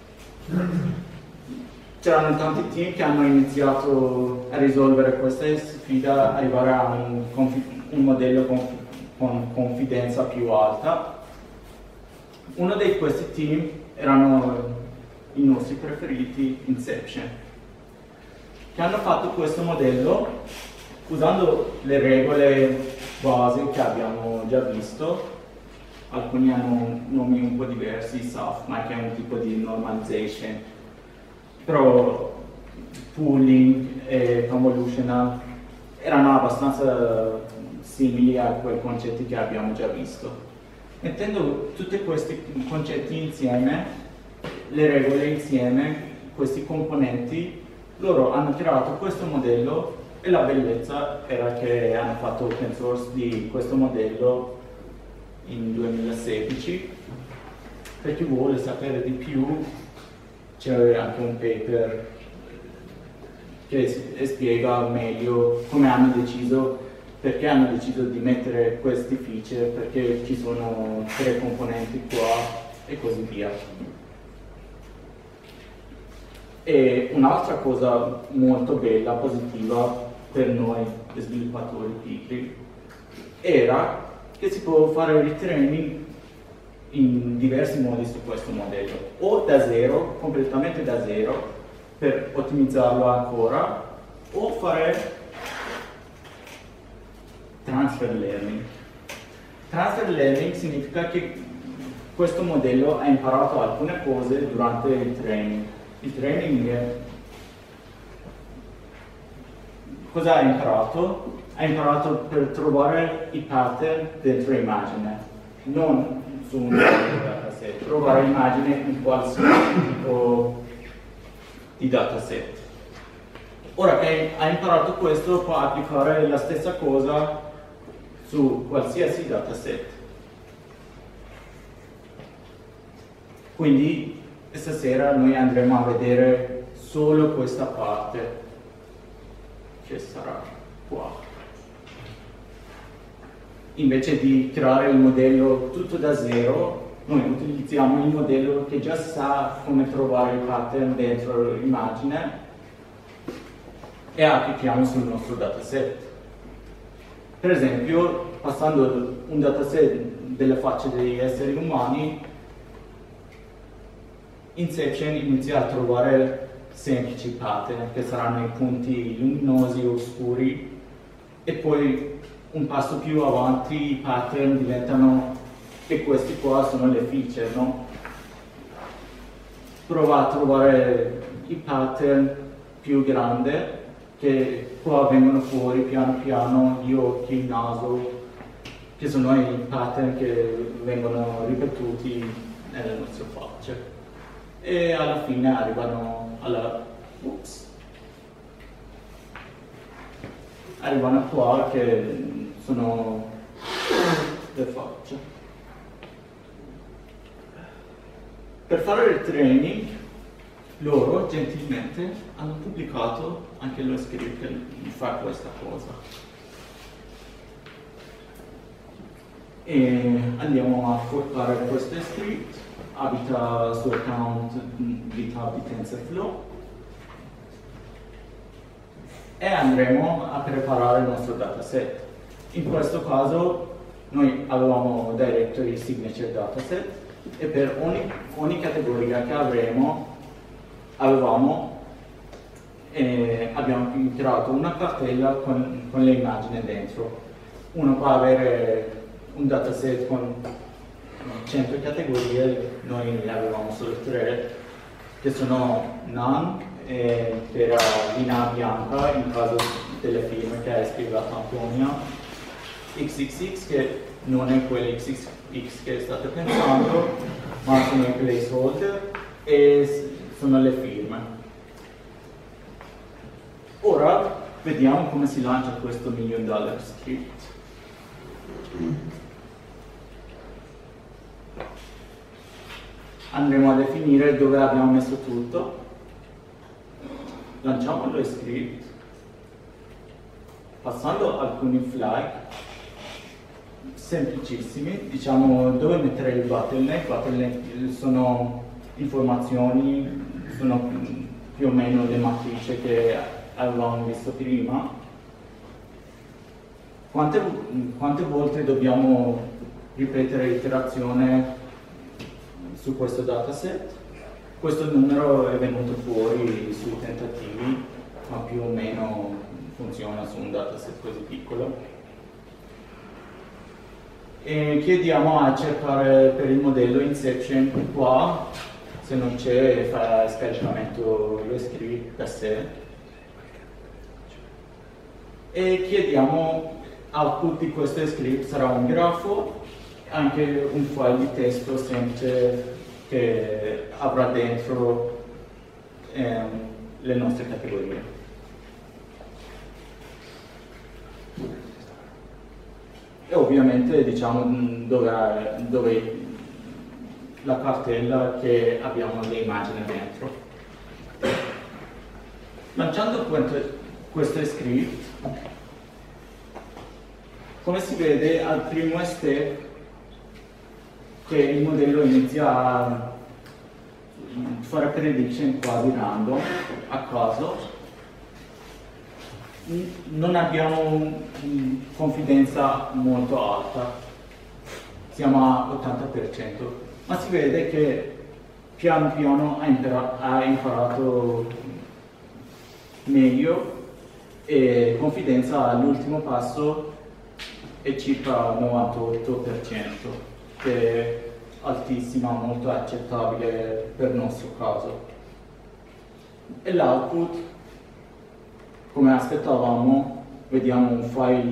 C'erano tanti team che hanno iniziato a risolvere questa sfida, arrivare a un, un modello con, con confidenza più alta. Uno di questi team erano i nostri preferiti, Inception, che hanno fatto questo modello usando le regole base che abbiamo già visto. Alcuni hanno nomi un po' diversi, softmax, che è un tipo di normalization, però pooling e convolutional erano abbastanza simili a quei concetti che abbiamo già visto. Mettendo tutti questi concetti insieme, le regole insieme, questi componenti, loro hanno creato questo modello e la bellezza era che hanno fatto open source di questo modello in duemilasedici. Per chi vuole sapere di più c'è anche un paper che spiega meglio come hanno deciso, perché hanno deciso di mettere questi feature, perché ci sono tre componenti qua e così via. E un'altra cosa molto bella, positiva per noi sviluppatori piccoli, era che si può fare retraining in diversi modi su questo modello, o da zero, completamente da zero, per ottimizzarlo ancora, o fare transfer learning. Transfer learning significa che questo modello ha imparato alcune cose durante il training. Il training è... cosa ha imparato? Ha imparato per trovare i pattern dentro immagine, non su un dataset, trovare immagine in qualsiasi tipo di dataset. Ora che ha imparato questo, può applicare la stessa cosa su qualsiasi dataset. Quindi stasera noi andremo a vedere solo questa parte, che sarà qua. Invece di creare il modello tutto da zero, noi utilizziamo il modello che già sa come trovare il pattern dentro l'immagine e applichiamo sul nostro dataset. Per esempio, passando un dataset delle facce degli esseri umani, Inception inizia a trovare semplici pattern, che saranno i punti luminosi o oscuri, e poi un passo più avanti i pattern diventano, e questi qua sono le feature, no? Prova a trovare i pattern più grandi, che qua vengono fuori piano piano, gli occhi, il naso, che sono i pattern che vengono ripetuti nelle nostre facce. E alla fine arrivano alla... Ups. Arrivano qua che sono le facce. Per fare il training, loro gentilmente hanno pubblicato anche lo script che fa questa cosa. E andiamo a portare questo script abita su account GitHub di TensorFlow e andremo a preparare il nostro dataset. In questo caso noi avevamo directory signature dataset e per ogni, ogni categoria che avremo avevamo eh, abbiamo creato una cartella con, con le immagini dentro. Uno può avere un dataset con cento categorie, noi ne avevamo solo tre che sono none eh, per uh, linea bianca in caso delle firme che hai spiegato Antonia, X X X che non è quel X X X che state pensando, ma sono i placeholder e sono le firme. Ora vediamo come si lancia questo million dollar script. Andremo a definire dove abbiamo messo tutto. Lanciamo lo script passando alcuni flag semplicissimi, diciamo dove mettere il bottleneck. Bottleneck sono informazioni, sono più o meno le matrici che avevamo visto prima. Quante, quante volte dobbiamo ripetere l'iterazione su questo dataset? Questo numero è venuto fuori sui tentativi, ma più o meno funziona su un dataset così piccolo. E chiediamo a cercare per il modello Inception qua, se non c'è fa scaricamento lo script da sé. E chiediamo output di questo script sarà un grafo, anche un file di testo semplice che avrà dentro ehm, le nostre categorie. E ovviamente diciamo dove, dove la cartella che abbiamo le immagini dentro. Lanciando questo script, come si vede al primo step che il modello inizia a fare prediction quasi random, a caso. Non abbiamo confidenza molto alta, siamo a ottanta per cento, ma si vede che piano piano ha, impara ha imparato meglio e confidenza all'ultimo passo è circa novantotto per cento, che è altissima, molto accettabile per il nostro caso. E l'output, come aspettavamo, vediamo un file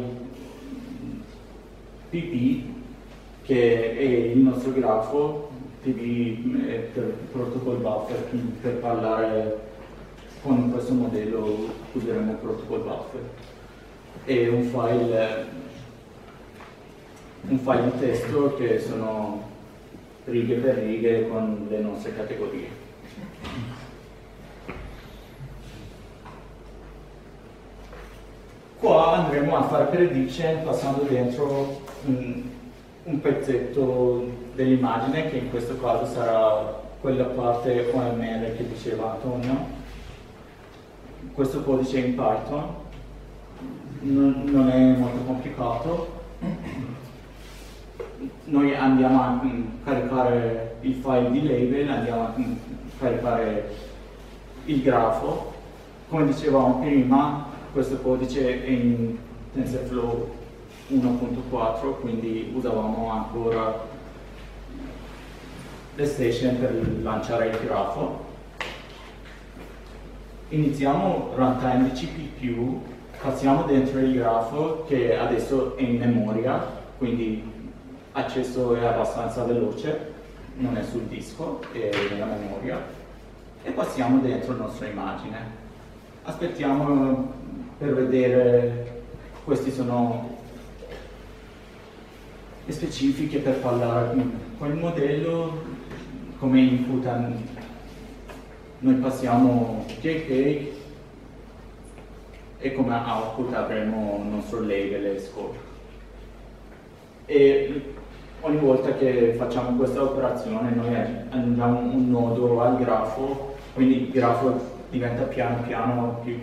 P P che è il nostro grafo, P P è per protocol buffer, per parlare con questo modello useremo protocol buffer. E un file un file di testo che sono righe per righe con le nostre categorie. Qua andremo a fare prediction passando dentro un, un pezzetto dell'immagine, che in questo caso sarà quella parte O M L che diceva Antonio. Questo codice in Python non, non è molto complicato. Noi andiamo a caricare il file di label, andiamo a caricare il grafo. Come dicevamo prima, questo codice è in TensorFlow uno punto quattro, quindi usavamo ancora le station per lanciare il grafo. Iniziamo runtime di C P U, passiamo dentro il grafo che adesso è in memoria, quindi l'accesso è abbastanza veloce, non è sul disco, è nella memoria, e passiamo dentro la nostra immagine. Aspettiamo per vedere, queste sono le specifiche per parlare con il modello, come input noi passiamo J P E G e come output avremo il nostro label e score. E ogni volta che facciamo questa operazione noi aggiungiamo un nodo al grafo, quindi il grafo diventa piano piano più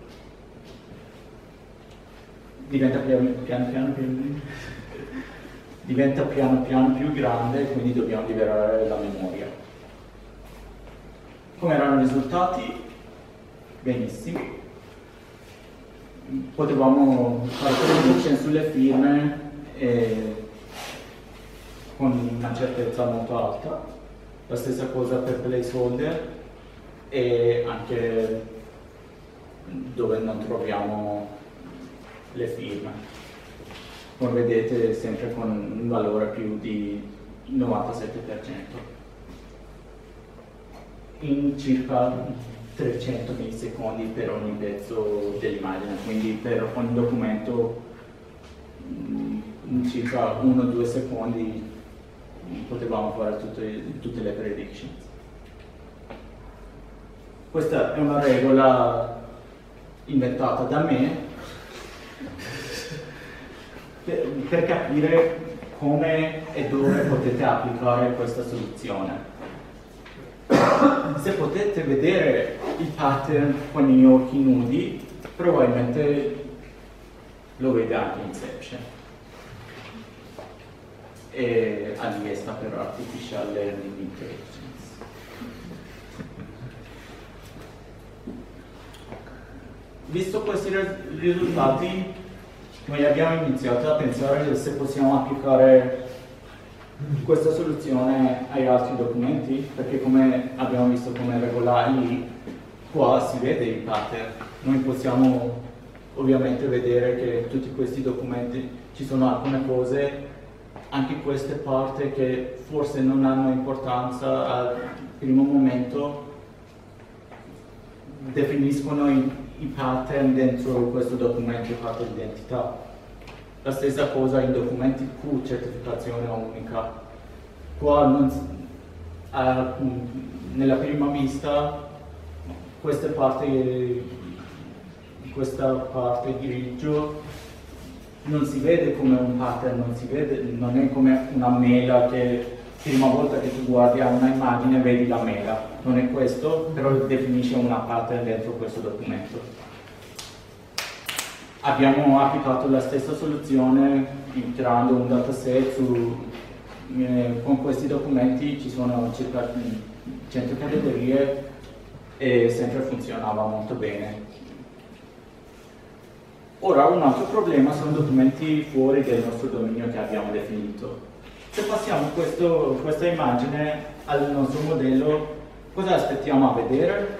diventa piano piano piano più diventa piano piano più grande, quindi dobbiamo liberare la memoria. Come erano i risultati? Benissimo. Potevamo fare prediction sulle firme e con una certezza molto alta. La stessa cosa per placeholder e anche dove non troviamo le firme. Come vedete sempre con un valore più di novantasette per cento. In circa trecento millisecondi per ogni pezzo dell'immagine, quindi per ogni documento in circa uno due secondi potevamo fare tutte, tutte le predictions. Questa è una regola inventata da me per, per capire come e dove potete applicare questa soluzione. Se potete vedere il pattern con gli occhi nudi, probabilmente lo vede anche Inception. E A D I sta per Artificial Learning Intelligence. Visto questi risultati, noi abbiamo iniziato a pensare se possiamo applicare questa soluzione ai altri documenti, perché come abbiamo visto come regola lì, qua si vede il pattern. Noi possiamo ovviamente vedere che tutti questi documenti ci sono alcune cose, anche queste parti che forse non hanno importanza al primo momento, definiscono i, i pattern dentro questo documento fatto di identità. La stessa cosa in documenti Q, certificazione unica. Qua non, uh, nella prima vista queste parti, questa parte grigio non si vede come un pattern, non, si vede, non è come una mela che prima volta che tu guardi a una immagine vedi la mela. Non è questo, però definisce una pattern dentro questo documento. Abbiamo applicato la stessa soluzione creando un dataset su, eh, con questi documenti, ci sono circa cento categorie e sempre funzionava molto bene. Ora un altro problema sono documenti fuori del nostro dominio che abbiamo definito. Se passiamo questo, questa immagine al nostro modello, cosa aspettiamo a vedere?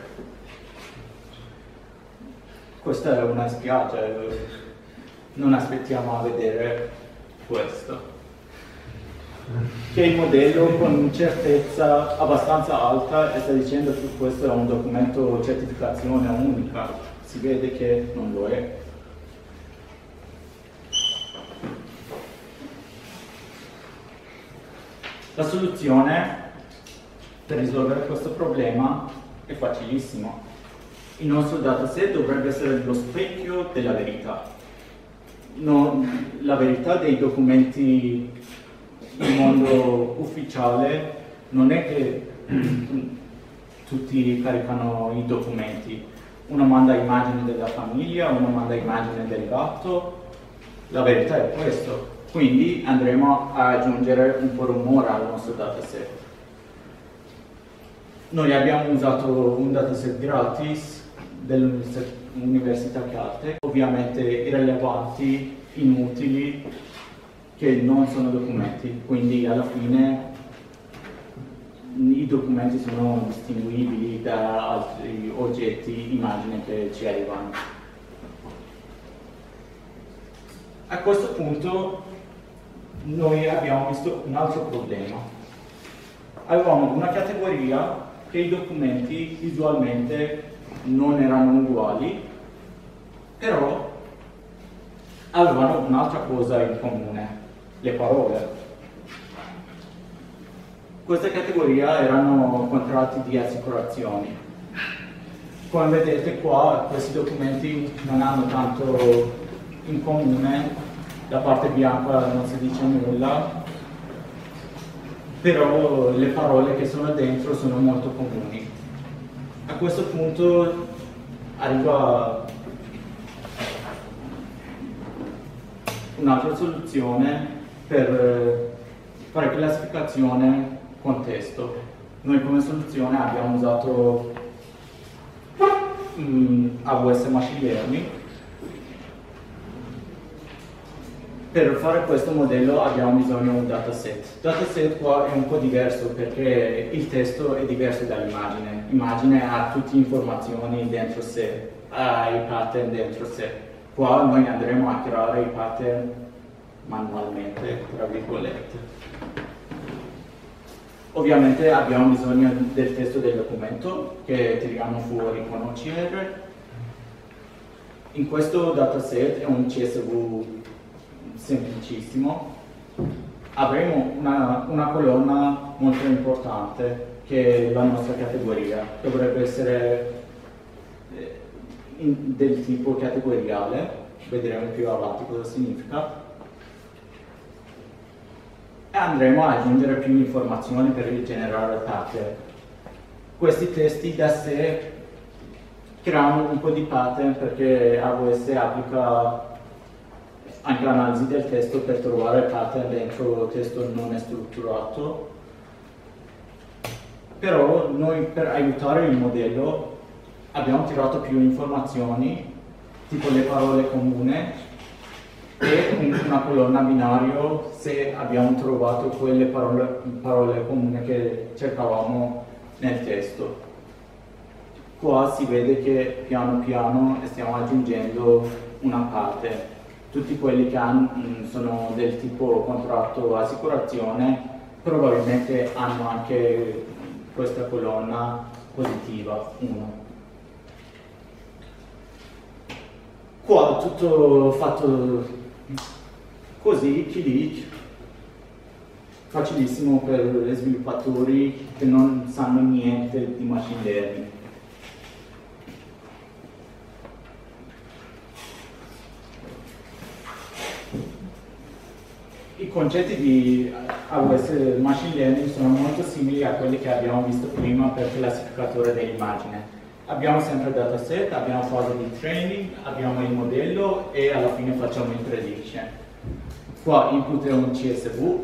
Questa è una spiaggia, non aspettiamo a vedere questo. Che il modello con certezza abbastanza alta sta dicendo che questo è un documento certificazione unica, si vede che non lo è. La soluzione per risolvere questo problema è facilissimo. Il nostro dataset dovrebbe essere lo specchio della verità. Non, la verità dei documenti in mondo ufficiale non è che tutti caricano i documenti. Uno manda immagini della famiglia, uno manda immagini del gatto. La verità è questo. Quindi andremo a aggiungere un po' rumore al nostro dataset. Noi abbiamo usato un dataset gratis dell'Università Caltech, ovviamente irrilevanti, inutili, che non sono documenti, quindi alla fine i documenti sono distinguibili da altri oggetti, immagini che ci arrivano. A questo punto noi abbiamo visto un altro problema. Avevamo una categoria che i documenti visualmente non erano uguali, però avevano un'altra cosa in comune, le parole. Questa categoria erano contratti di assicurazioni. Come vedete qua, questi documenti non hanno tanto in comune, la parte bianca non si dice nulla, però le parole che sono dentro sono molto comuni. A questo punto arriva un'altra soluzione per fare classificazione con testo. Noi come soluzione abbiamo usato um, A W S Machine Learning. Per fare questo modello abbiamo bisogno di un dataset. Il dataset qua è un po' diverso perché il testo è diverso dall'immagine. L'immagine ha tutte le informazioni dentro sé, ha i pattern dentro sé. Qua noi andremo a creare i pattern manualmente, tra virgolette. Ovviamente abbiamo bisogno del testo del documento che tiriamo fuori con O C R. In questo dataset è un C S V semplicissimo. Avremo una, una colonna molto importante che è la nostra categoria. Dovrebbe essere in, del tipo categoriale, vedremo più avanti cosa significa. E andremo a aggiungere più informazioni per generare pattern. Questi testi da sé creano un po' di pattern perché A W S applica anche l'analisi del testo per trovare pattern dentro testo non strutturato. Però noi per aiutare il modello abbiamo tirato più informazioni, tipo le parole comuni, e una colonna binario se abbiamo trovato quelle parole, parole comuni che cercavamo nel testo. Qua si vede che piano piano stiamo aggiungendo una parte. Tutti quelli che hanno, sono del tipo contratto assicurazione probabilmente hanno anche questa colonna positiva uno. Qua tutto fatto così, clic, facilissimo per gli sviluppatori che non sanno niente di machine learning. I concetti di A W S Machine Learning sono molto simili a quelli che abbiamo visto prima per il classificatore dell'immagine. Abbiamo sempre il dataset, abbiamo fase di training, abbiamo il modello e alla fine facciamo il prediction. Qua input è un C S V,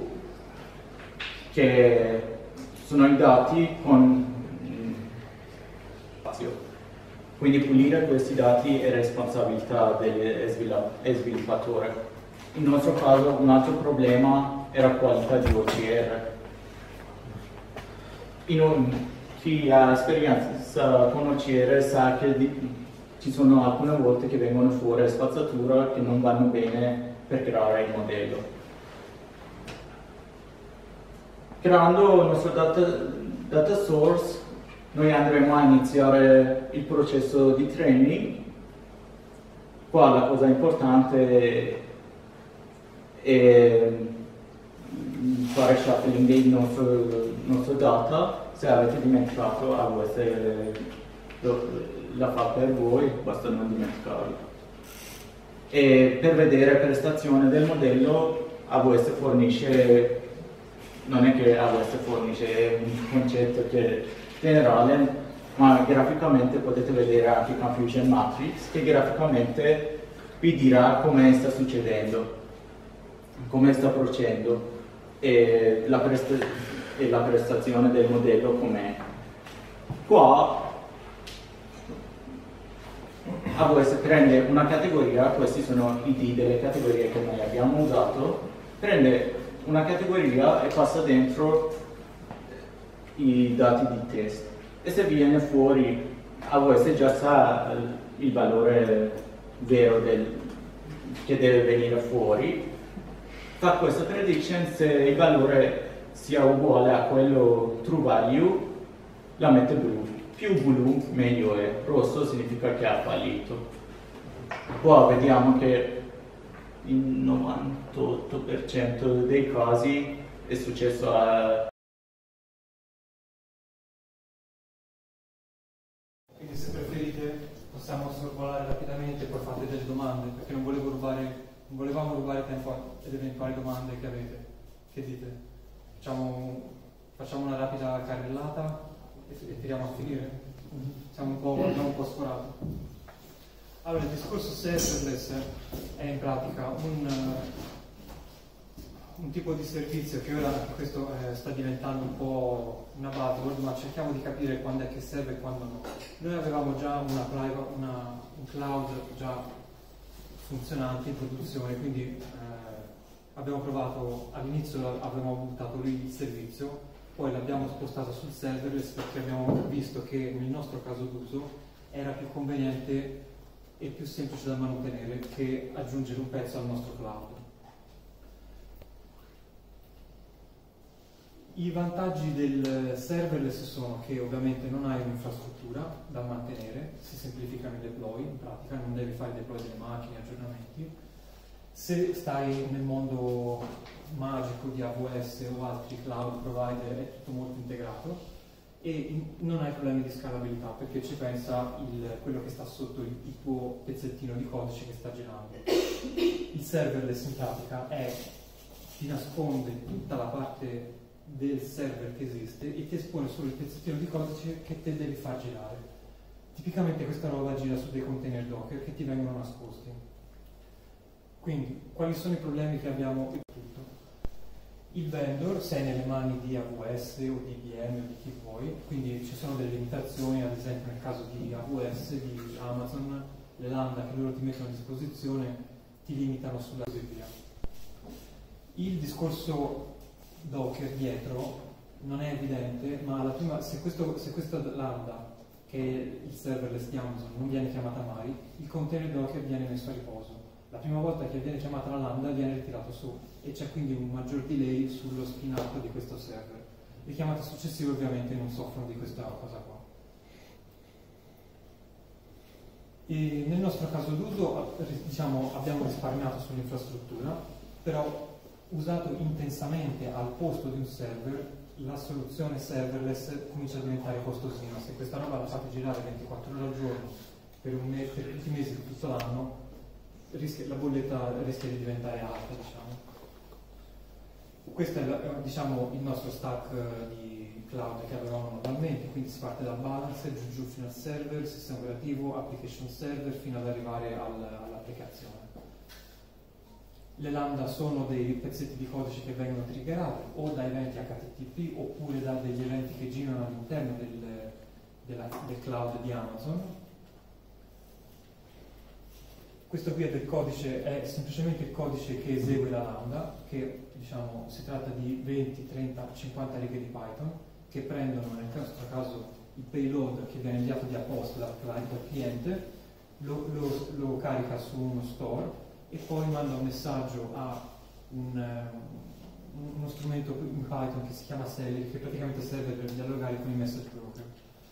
che sono i dati con spazio. Quindi pulire questi dati è responsabilità del sviluppatore. In nostro caso un altro problema era qualità di O C R. In un, chi ha esperienza con O C R sa che di, ci sono alcune volte che vengono fuori spazzatura che non vanno bene per creare il modello. Creando il nostro data, data source, noi andremo a iniziare il processo di training. Qua la cosa importante è e fare shuffling del nostro, nostro data. Se avete dimenticato A W S la fa per voi, basta non dimenticarlo. E per vedere prestazione del modello A W S fornisce, non è che A W S fornisce, è un concetto che è generale, ma graficamente potete vedere anche Confusion Matrix che graficamente vi dirà come sta succedendo, come sta procedendo e la, presta e la prestazione del modello com'è. Qua A W S prende una categoria, questi sono i I D delle categorie che noi abbiamo usato, prende una categoria e passa dentro i dati di test e se viene fuori A W S già sa il valore vero del, che deve venire fuori. Fa questa prediction, se il valore sia uguale a quello true value, la mette blu. Più blu meglio è, rosso significa che ha fallito. Qua vediamo che il novantotto per cento dei casi è successo a... Quindi se preferite possiamo sorvolare rapidamente e poi fate delle domande, perché non volevo rubare... Non volevamo rubare tempo ad eventuali domande che avete. Che dite? Facciamo facciamo una rapida carrellata e, e tiriamo a finire. Siamo un po', abbiamo un po' sforato. Allora, il discorso serverless è in pratica un, un tipo di servizio che ora, anche questo eh, sta diventando un po' una buzzword, ma cerchiamo di capire quando è che serve e quando no. Noi avevamo già una, una, un cloud già funzionante in produzione, quindi eh, abbiamo provato, all'inizio avevamo buttato lì il servizio, poi l'abbiamo spostato sul serverless perché abbiamo visto che nel nostro caso d'uso era più conveniente e più semplice da mantenere che aggiungere un pezzo al nostro cloud. I vantaggi del serverless sono che ovviamente non hai un'infrastruttura da mantenere, si semplificano i deploy, in pratica non devi fare deploy delle macchine, aggiornamenti. Se stai nel mondo magico di A W S o altri cloud provider è tutto molto integrato e in, non hai problemi di scalabilità perché ci pensa il, quello che sta sotto il, il tuo pezzettino di codice che sta girando. Il serverless in pratica è, ti nasconde tutta la parte del server che esiste e ti espone solo il pezzettino di codice che te devi far girare. Tipicamente questa roba gira su dei container Docker che ti vengono nascosti. Quindi, quali sono i problemi che abbiamo? Tutto. Il vendor, se è nelle mani di A W S o di I B M o di chi vuoi, quindi ci sono delle limitazioni, ad esempio nel caso di A W S, di Amazon, le lambda che loro ti mettono a disposizione ti limitano sulla così via. Il discorso Docker dietro non è evidente, ma la prima, se, questo, se questa lambda, che è il serverless di Amazon, non viene chiamata mai, il container Docker viene messo a riposo. La prima volta che viene chiamata la lambda viene ritirato su e c'è quindi un maggior delay sullo spinato di questo server. Le chiamate successive ovviamente non soffrono di questa cosa qua. E nel nostro caso d'uso diciamo, abbiamo risparmiato sull'infrastruttura, però usato intensamente al posto di un server, la soluzione serverless comincia a diventare costosina. Se questa roba la fate girare ventiquattro ore al giorno per, un mese, per tutti i mesi di tutto l'anno, rischia, la bolletta rischia di diventare alta, diciamo. Questo è la, diciamo, il nostro stack di cloud che avevamo normalmente, quindi si parte dal balancer, giù giù fino al server, sistema operativo, application server, fino ad arrivare al, all'applicazione. Le lambda sono dei pezzetti di codice che vengono triggerati o da eventi H T T P oppure da degli eventi che girano all'interno del, della, del cloud di Amazon. Questo qui è del codice, è semplicemente il codice che esegue la lambda, che diciamo si tratta di venti, trenta, cinquanta righe di Python che prendono nel nostro caso il payload che viene inviato via posta dal cliente, lo, lo, lo carica su uno store e poi manda un messaggio a un, um, uno strumento in Python che si chiama Celery, che praticamente serve per dialogare con i message broker.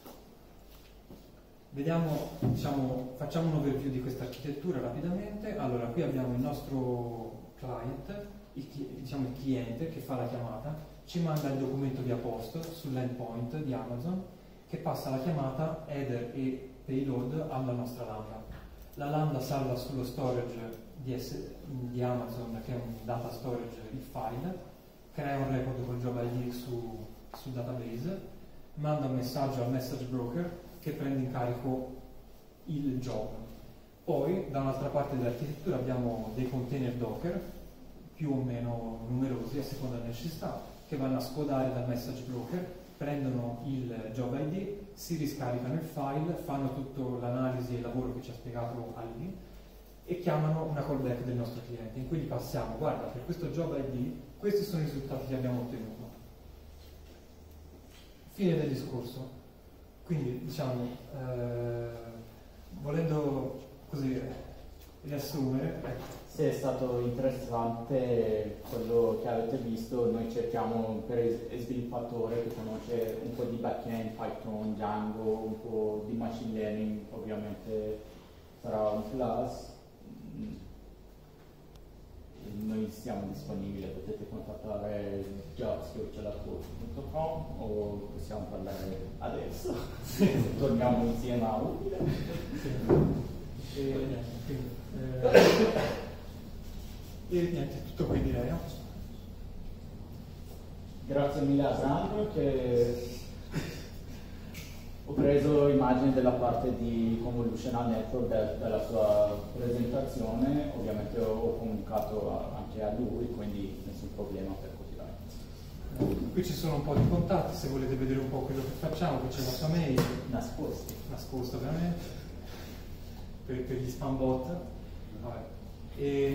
Vediamo, diciamo, facciamo un overview di questa architettura rapidamente. Allora, qui abbiamo il nostro client, il, diciamo il cliente che fa la chiamata, ci manda il documento via posta sull'endpoint di Amazon che passa la chiamata header e payload alla nostra lambda. La lambda salva sullo storage di, di Amazon, che è un data storage, il file, crea un record col job I D su, sul database, manda un messaggio al message broker che prende in carico il job. Poi da un'altra parte dell'architettura abbiamo dei container Docker, più o meno numerosi a seconda della necessità, che vanno a scodare dal message broker, prendono il job I D, si riscaricano il file, fanno tutta l'analisi e il lavoro che ci ha spiegato Ali e chiamano una callback del nostro cliente in cui gli passiamo: guarda, per questo job I D questi sono i risultati che abbiamo ottenuto. Fine del discorso. Quindi diciamo, eh, volendo così riassumere, ecco. Se è stato interessante quello che avete visto, noi cerchiamo per il sviluppatore che conosce un po' di backend, Python, Django, un po' di machine learning, ovviamente sarà un plus. Noi siamo disponibili, potete contattare jobs chiocciola punto com o possiamo parlare adesso, torniamo insieme a utile. E niente, quindi, eh, e niente, tutto qui direi, no? grazie mille a Sandro che ho preso immagini della parte di Convolutional Network da, dalla sua presentazione, ovviamente ho, ho comunicato a, anche a lui, quindi nessun problema per così vai. Qui ci sono un po' di contatti, se volete vedere un po' quello che facciamo, qui c'è la sua mail. Nascosti. Nascosta ovviamente, per, per gli spam bot. Vabbè. E,